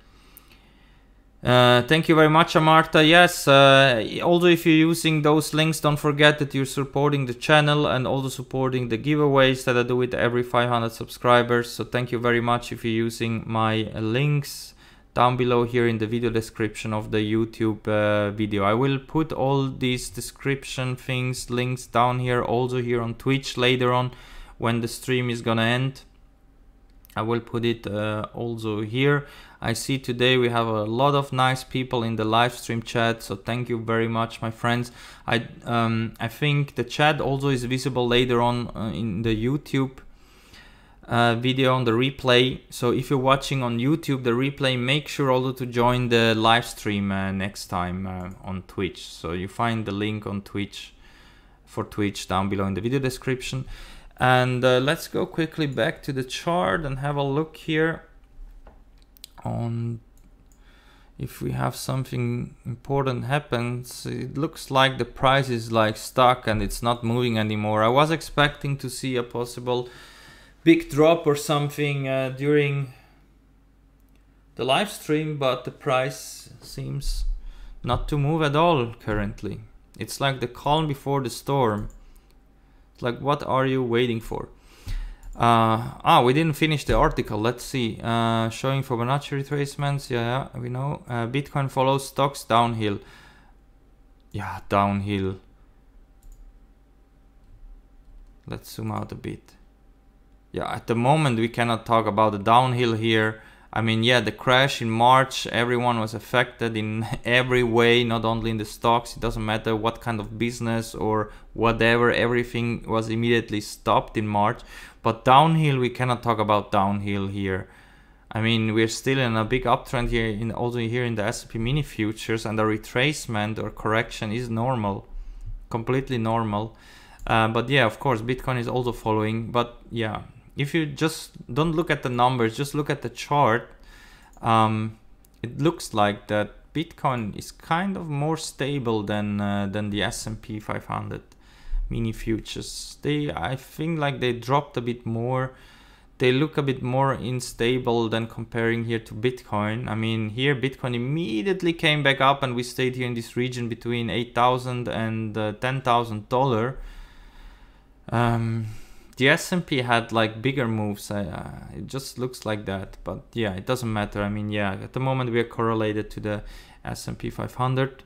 Uh, thank you very much, Amarta. Yes, uh, also if you're using those links, don't forget that you're supporting the channel and also supporting the giveaways that I do with every five hundred subscribers. So thank you very much if you're using my uh, links down below here in the video description of the YouTube uh, video. I will put all these description things, links down here, also here on Twitch later on when the stream is gonna end. I will put it uh, also here. I see today we have a lot of nice people in the live stream chat, so thank you very much, my friends. I um, I think the chat also is visible later on uh, in the YouTube uh, video on the replay. So if you're watching on YouTube the replay, make sure also to join the live stream uh, next time uh, on Twitch. So you find the link on Twitch for Twitch down below in the video description. And uh, let's go quickly back to the chart and have a look here on if we have something important happens. It looks like the price is like stuck and it's not moving anymore. I was expecting to see a possible big drop or something uh, during the live stream, but the price seems not to move at all currently. It's like the calm before the storm. Like, what are you waiting for? Uh, ah, we didn't finish the article. Let's see. Uh, showing Fibonacci retracements. Yeah, yeah, we know. Uh, Bitcoin follows stocks downhill. Yeah, downhill. Let's zoom out a bit. Yeah, at the moment we cannot talk about the downhill here. I mean, yeah, the crash in March, everyone was affected in every way, not only in the stocks. It doesn't matter what kind of business or whatever, everything was immediately stopped in March. But downhill, we cannot talk about downhill here. I mean, we're still in a big uptrend here, in also here in the S and P mini futures, and the retracement or correction is normal, completely normal. Uh, but yeah, of course, Bitcoin is also following, but yeah. If you just don't look at the numbers, just look at the chart, um, it looks like that Bitcoin is kind of more stable than uh, than the S and P five hundred mini futures. They, I think, like they dropped a bit more. They look a bit more unstable than comparing here to Bitcoin. I mean, here Bitcoin immediately came back up, and we stayed here in this region between eight thousand and uh, ten thousand dollar. Um, The S and P had like bigger moves. Uh, it just looks like that, but yeah, it doesn't matter. I mean, yeah, at the moment we are correlated to the S and P five hundred,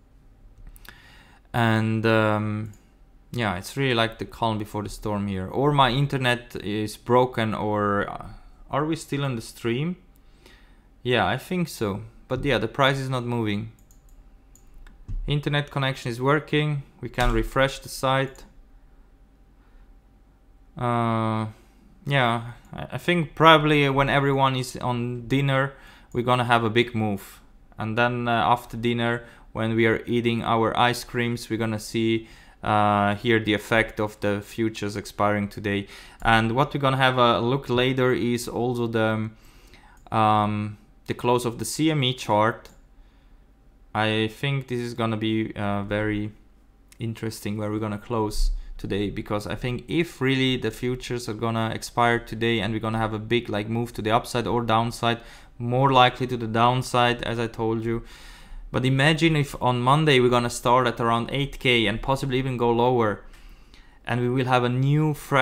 and um, yeah, it's really like the calm before the storm here. Or my internet is broken, or uh, are we still on the stream? Yeah, I think so. But yeah, the price is not moving. Internet connection is working. We can refresh the site. Uh, yeah, I think probably when everyone is on dinner, we're gonna have a big move. And then uh, after dinner, when we are eating our ice creams, we're gonna see uh, here the effect of the futures expiring today. And what we're gonna have a look later is also the, um, the close of the C M E chart. I think this is gonna be uh, very interesting where we're gonna close today, because I think if really the futures are gonna expire today and we're gonna have a big like move to the upside or downside, more likely to the downside, as I told you. But imagine if on Monday we're gonna start at around eight K and possibly even go lower, and we will have a new fresh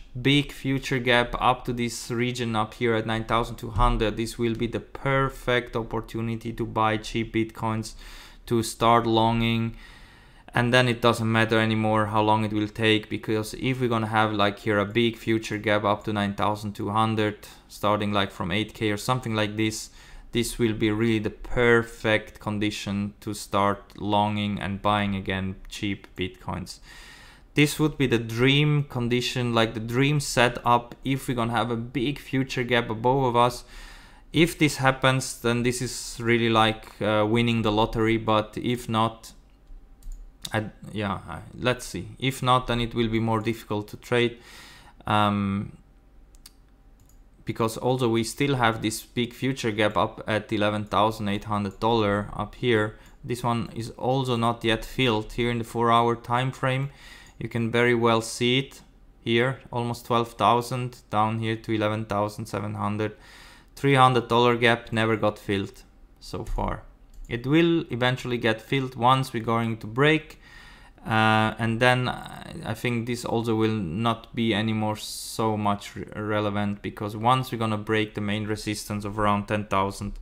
big future gap up to this region up here at nine thousand two hundred, this will be the perfect opportunity to buy cheap Bitcoins, to start longing. And then it doesn't matter anymore how long it will take, because if we're gonna have like here a big future gap up to nine thousand two hundred, starting like from eight K or something like this, this will be really the perfect condition to start longing and buying again cheap Bitcoins. This would be the dream condition, like the dream setup if we're gonna have a big future gap above of us. If this happens, then this is really like uh, winning the lottery, but if not, I, yeah, let's see. If not, then it will be more difficult to trade, um, because also we still have this big future gap up at eleven thousand eight hundred dollars up here. This one is also not yet filled here in the four hour time frame. You can very well see it here, almost twelve thousand, down here to eleven thousand seven hundred. three hundred dollar gap never got filled so far. It will eventually get filled once we're going to break, uh, and then I think this also will not be anymore so much re relevant, because once we're gonna break the main resistance of around ten thousand,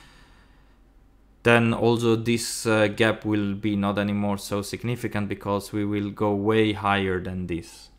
then also this uh, gap will be not anymore so significant, because we will go way higher than this.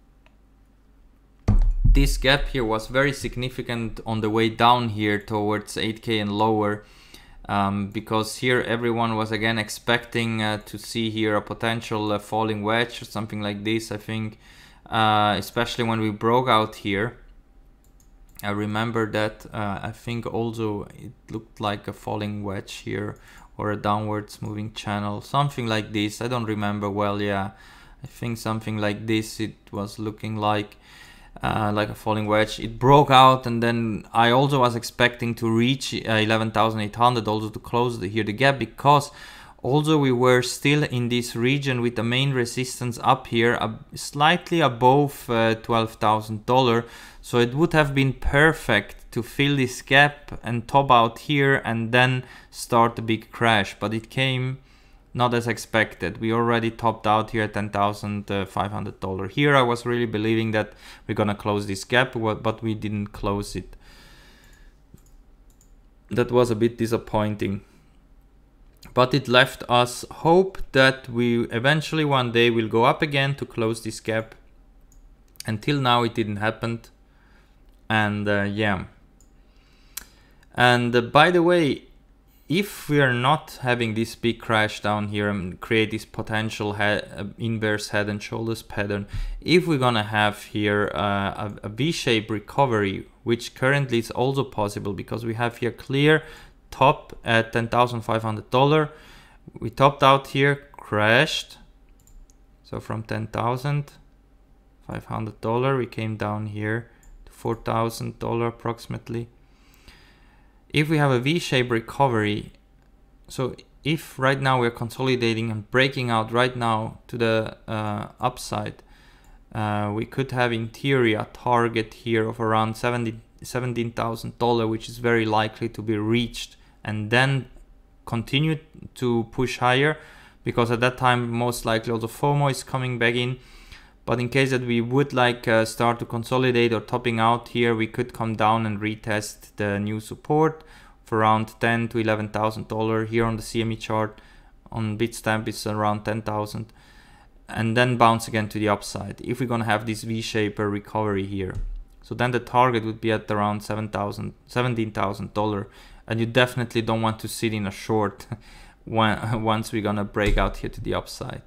This gap here was very significant on the way down here towards eight K and lower. Um, because here everyone was again expecting uh, to see here a potential uh, falling wedge or something like this, I think, uh, especially when we broke out here. I remember that, uh, I think also it looked like a falling wedge here, or a downwards moving channel, something like this. I don't remember well, yeah, I think something like this it was looking like. Uh, like a falling wedge. It broke out, and then I also was expecting to reach uh, eleven thousand eight hundred, also to close the, here the gap, because also we were still in this region with the main resistance up here uh, slightly above uh, twelve thousand dollars. So it would have been perfect to fill this gap and top out here and then start the big crash, but it came not as expected. We already topped out here at ten thousand five hundred dollars. Here I was really believing that we're gonna close this gap, but we didn't close it. That was a bit disappointing. But it left us hope that we eventually one day will go up again to close this gap. Until now it didn't happen. And uh, yeah. And uh, by the way, if we are not having this big crash down here and create this potential head, uh, inverse head and shoulders pattern, if we're gonna have here uh, a, a V-shaped recovery, which currently is also possible, because we have here clear top at ten thousand five hundred dollars. We topped out here, crashed. So from ten thousand five hundred dollars we came down here to four thousand dollars approximately. If we have a V-shaped recovery, so if right now we're consolidating and breaking out right now to the uh, upside, uh, we could have in theory a target here of around seventeen thousand dollars, which is very likely to be reached, and then continue to push higher, because at that time most likely also FOMO is coming back in. But in case that we would like uh, start to consolidate or topping out here, we could come down and retest the new support for around ten to eleven thousand dollars. Here on the C M E chart, on Bitstamp it's around ten thousand, and then bounce again to the upside if we're gonna have this V-shaped recovery here. So then the target would be at around seven thousand, seventeen thousand dollars, and you definitely don't want to sit in a short when, once we're gonna break out here to the upside.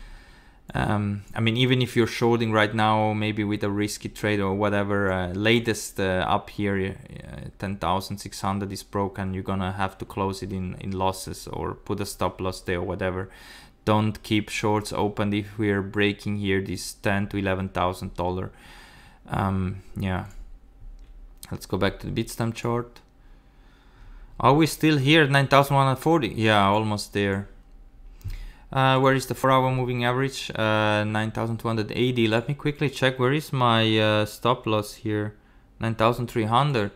Um, I mean, even if you're shorting right now, maybe with a risky trade or whatever, uh, latest uh, up here, uh, ten thousand six hundred is broken, you're gonna have to close it in, in losses or put a stop loss there or whatever. Don't keep shorts open if we're breaking here this ten to eleven thousand dollars. Um, yeah. Let's go back to the Bitstamp chart. Are we still here at nine thousand one hundred forty? Yeah, almost there. Uh, where is the four hour moving average? Uh, nine thousand two hundred eighty. Let me quickly check. Where is my uh, stop loss here? nine thousand three hundred.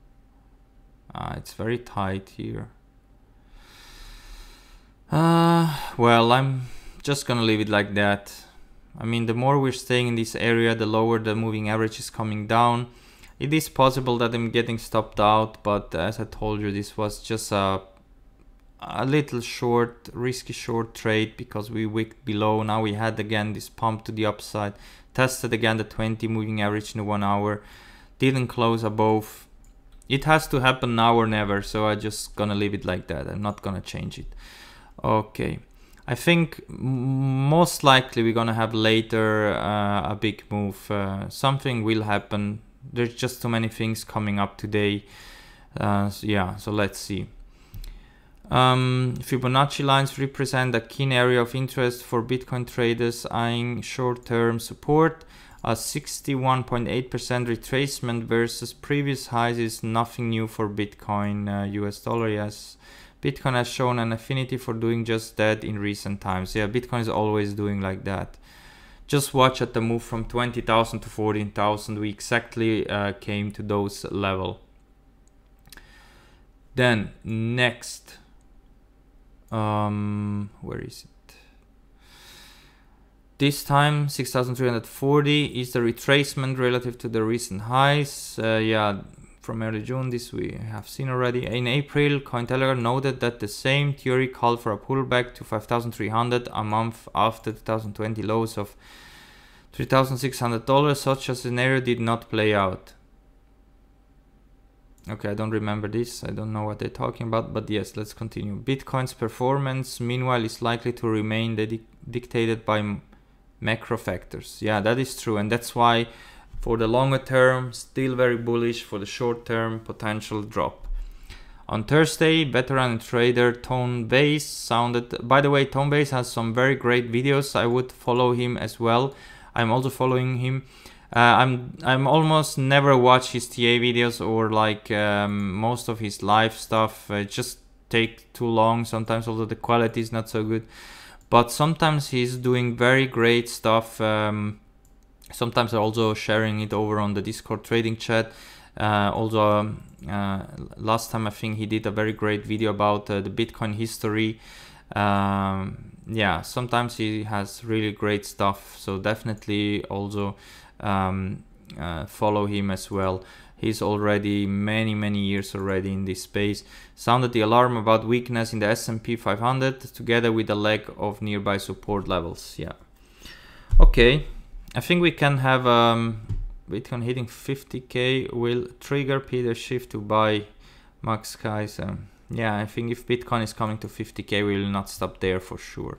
Uh, it's very tight here. Uh, well, I'm just gonna leave it like that. I mean, the more we're staying in this area, the lower the moving average is coming down. It is possible that I'm getting stopped out, but as I told you, this was just a a little short, risky short trade because we wicked below. Now we had again this pump to the upside, tested again the twenty moving average in the one hour, didn't close above. It has to happen now or never, so I'm just gonna leave it like that. I'm not gonna change it. Okay, I think most likely we're gonna have later uh, a big move. Uh, something will happen. There's just too many things coming up today. Uh, so yeah, so let's see. Um, Fibonacci lines represent a keen area of interest for Bitcoin traders eyeing short-term support. A sixty-one point eight percent retracement versus previous highs is nothing new for Bitcoin uh, U S dollar. Yes, Bitcoin has shown an affinity for doing just that in recent times. Yeah, Bitcoin is always doing like that. Just watch at the move from twenty thousand to fourteen thousand. We exactly uh, came to those level. Then next, um, where is it? This time six thousand three hundred forty is the retracement relative to the recent highs. Uh, yeah, from early June, this we have seen already. In April, Cointelegraph noted that the same theory called for a pullback to five thousand three hundred a month after two thousand twenty lows of three thousand six hundred dollars. Such a scenario did not play out. Okay, I don't remember this. I don't know what they're talking about, but yes, let's continue. Bitcoin's performance, meanwhile, is likely to remain di dictated by macro factors. Yeah, that is true, and that's why for the longer term still very bullish, for the short term potential drop. On Thursday, veteran trader Tone Base sounded, by the way, Tone Base has some very great videos. I would follow him as well. I'm also following him. uh, I'm I'm almost never watch his T A videos or like um, most of his live stuff. It just take too long sometimes, although the quality is not so good. But sometimes he's doing very great stuff. Um, sometimes I'm also sharing it over on the Discord trading chat. Uh, also, uh, last time I think he did a very great video about uh, the Bitcoin history. Um, yeah, sometimes he has really great stuff. So definitely also um, uh, follow him as well. He's already many, many years already in this space. Sounded the alarm about weakness in the S and P five hundred together with a lack of nearby support levels. Yeah. Okay. I think we can have um, Bitcoin hitting fifty K will trigger Peter's shift to buy Max Kaiser. Yeah, I think if Bitcoin is coming to fifty K, we will not stop there for sure.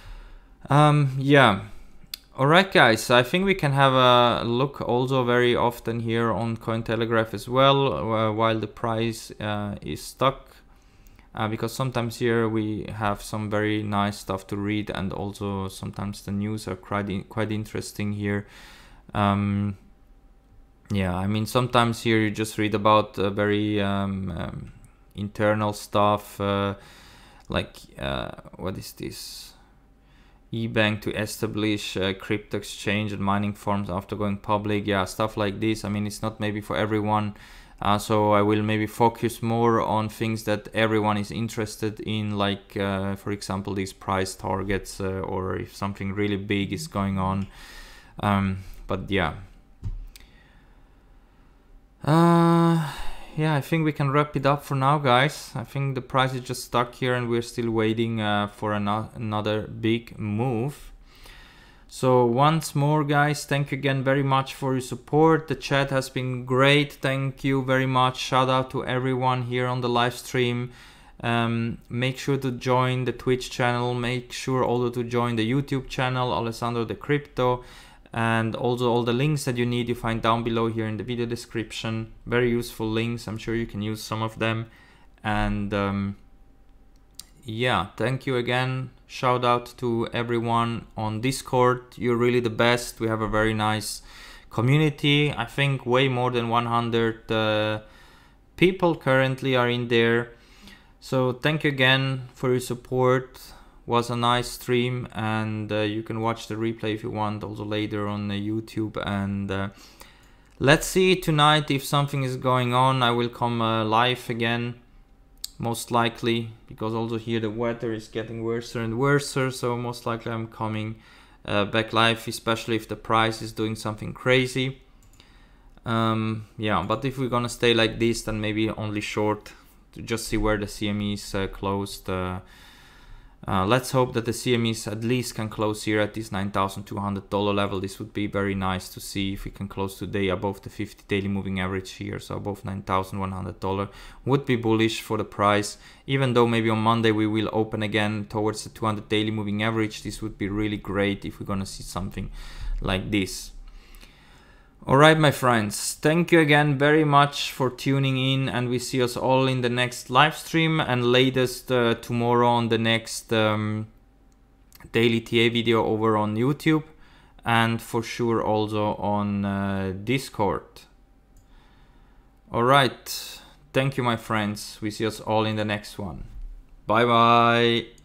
Um, yeah. Alright guys, I think we can have a look also very often here on Cointelegraph as well, uh, while the price uh, is stuck. Uh, because sometimes here we have some very nice stuff to read, and also sometimes the news are quite, in, quite interesting here. Um, yeah, I mean sometimes here you just read about uh, very um, um, internal stuff, uh, like uh, what is this? E-Bank to establish uh, crypto exchange and mining farms after going public. Yeah, stuff like this. I mean, it's not maybe for everyone. Uh, so I will maybe focus more on things that everyone is interested in, like, uh, for example, these price targets, uh, or if something really big is going on. Um, but yeah. Uh, yeah, I think we can wrap it up for now, guys. I think the price is just stuck here and we're still waiting uh, for an another big move. So once more, guys, thank you again very much for your support. The chat has been great. Thank you very much. Shout out to everyone here on the live stream. Um, make sure to join the Twitch channel. Make sure also to join the YouTube channel, Alessandro the Crypto. And also all the links that you need you find down below here in the video description. Very useful links. I'm sure you can use some of them. And um, yeah, thank you again. Shout out to everyone on Discord. You're really the best. We have a very nice community. I think way more than one hundred uh, people currently are in there. So thank you again for your support. Was a nice stream, and uh, you can watch the replay if you want also later on uh, YouTube. And uh, let's see tonight if something is going on. I will come uh, live again, most likely, because also here the weather is getting worse and worse, so most likely I'm coming uh, back live, especially if the price is doing something crazy. Um, yeah, but if we're gonna stay like this, then maybe only short to just see where the C M E is uh, closed. Uh, uh, let's hope that the C M Es at least can close here at this nine thousand two hundred dollar level. This would be very nice to see if we can close today above the fifty daily moving average here. So above nine thousand one hundred dollars would be bullish for the price. Even though maybe on Monday we will open again towards the two hundred daily moving average, this would be really great if we're gonna see something like this. Alright my friends, thank you again very much for tuning in, and we see us all in the next live stream, and latest uh, tomorrow on the next um, daily T A video over on YouTube, and for sure also on uh, Discord. Alright, thank you my friends, we see us all in the next one. Bye bye.